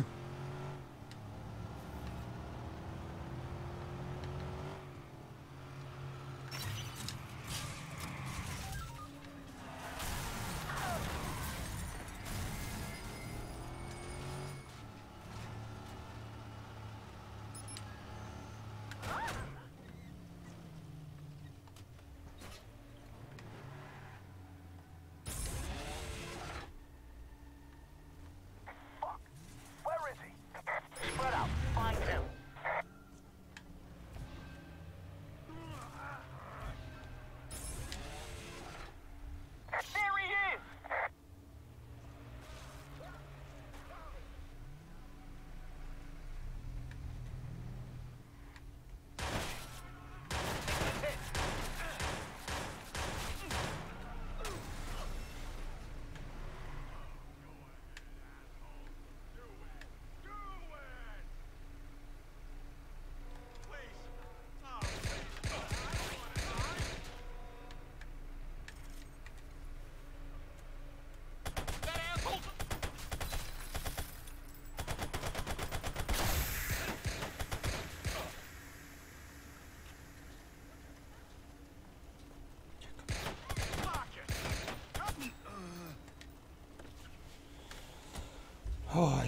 Haj.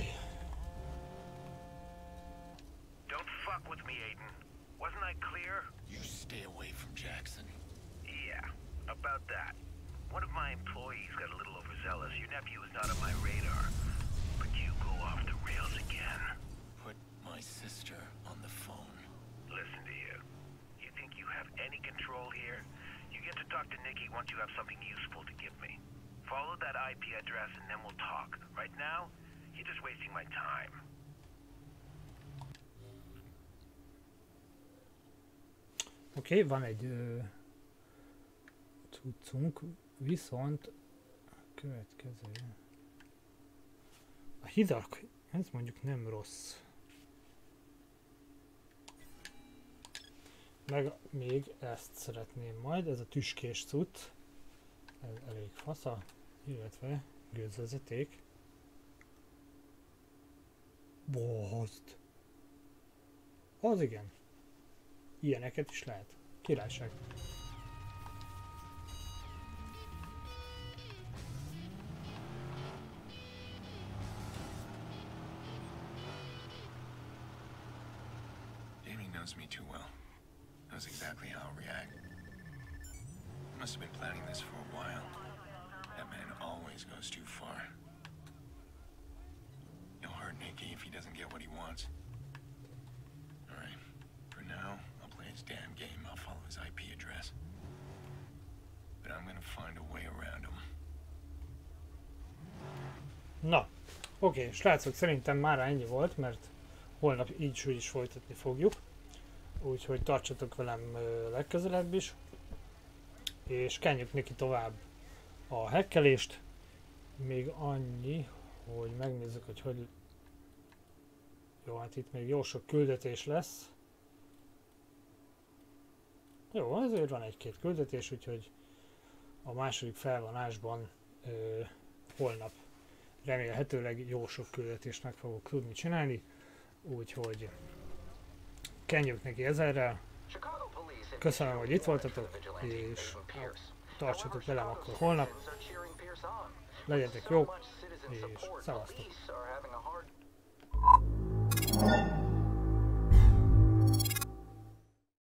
Don't fuck with me, Aiden. Wasn't I clear? You stay away from Jackson. Yeah, about that. One of my employees got a little overzealous. Your nephew is not on my radar. But you go off the rails again. Put my sister on the phone. Listen to you. You think you have any control here? You get to talk to Nikki once you have something useful to give me. Follow that I P address and then we'll talk. Right now, you're just wasting my time. Oké, okay, van egy uh, cuccunk, viszont következő. A hidak, ez mondjuk nem rossz. Meg még ezt szeretném majd, ez a tüskés cucc. Ez elég fasza, illetve gőzvezeték. Bozd! Az igen. Ilyeneket is lehet. Királyság. Jamie knows me too well. Knows exactly how I'll react. Must have been planning this for a while. That man always goes too far. He'll hurt Nikki if he doesn't get what he wants. Alright, for now, I'll play his damn game. I'll follow his I P address. But I'm gonna find a way around him. Na, oké, okay, srácok, szerintem már ennyi volt, mert holnap így úgy is folytatni fogjuk. Úgyhogy tartsatok velem uh, legközelebb is. És kenjük neki tovább a hekkelést. Még annyi, hogy megnézzük, hogy hogy... Jó, hát itt még jó sok küldetés lesz. Jó, azért van egy-két küldetés, úgyhogy a második felvonásban ö, holnap remélhetőleg jó sok küldetést meg fogok tudni csinálni. Úgyhogy kenjük neki ezerrel. Köszönöm, hogy itt voltatok, és tartsatok velem akkor holnap. Legyetek jók, és szevasztok!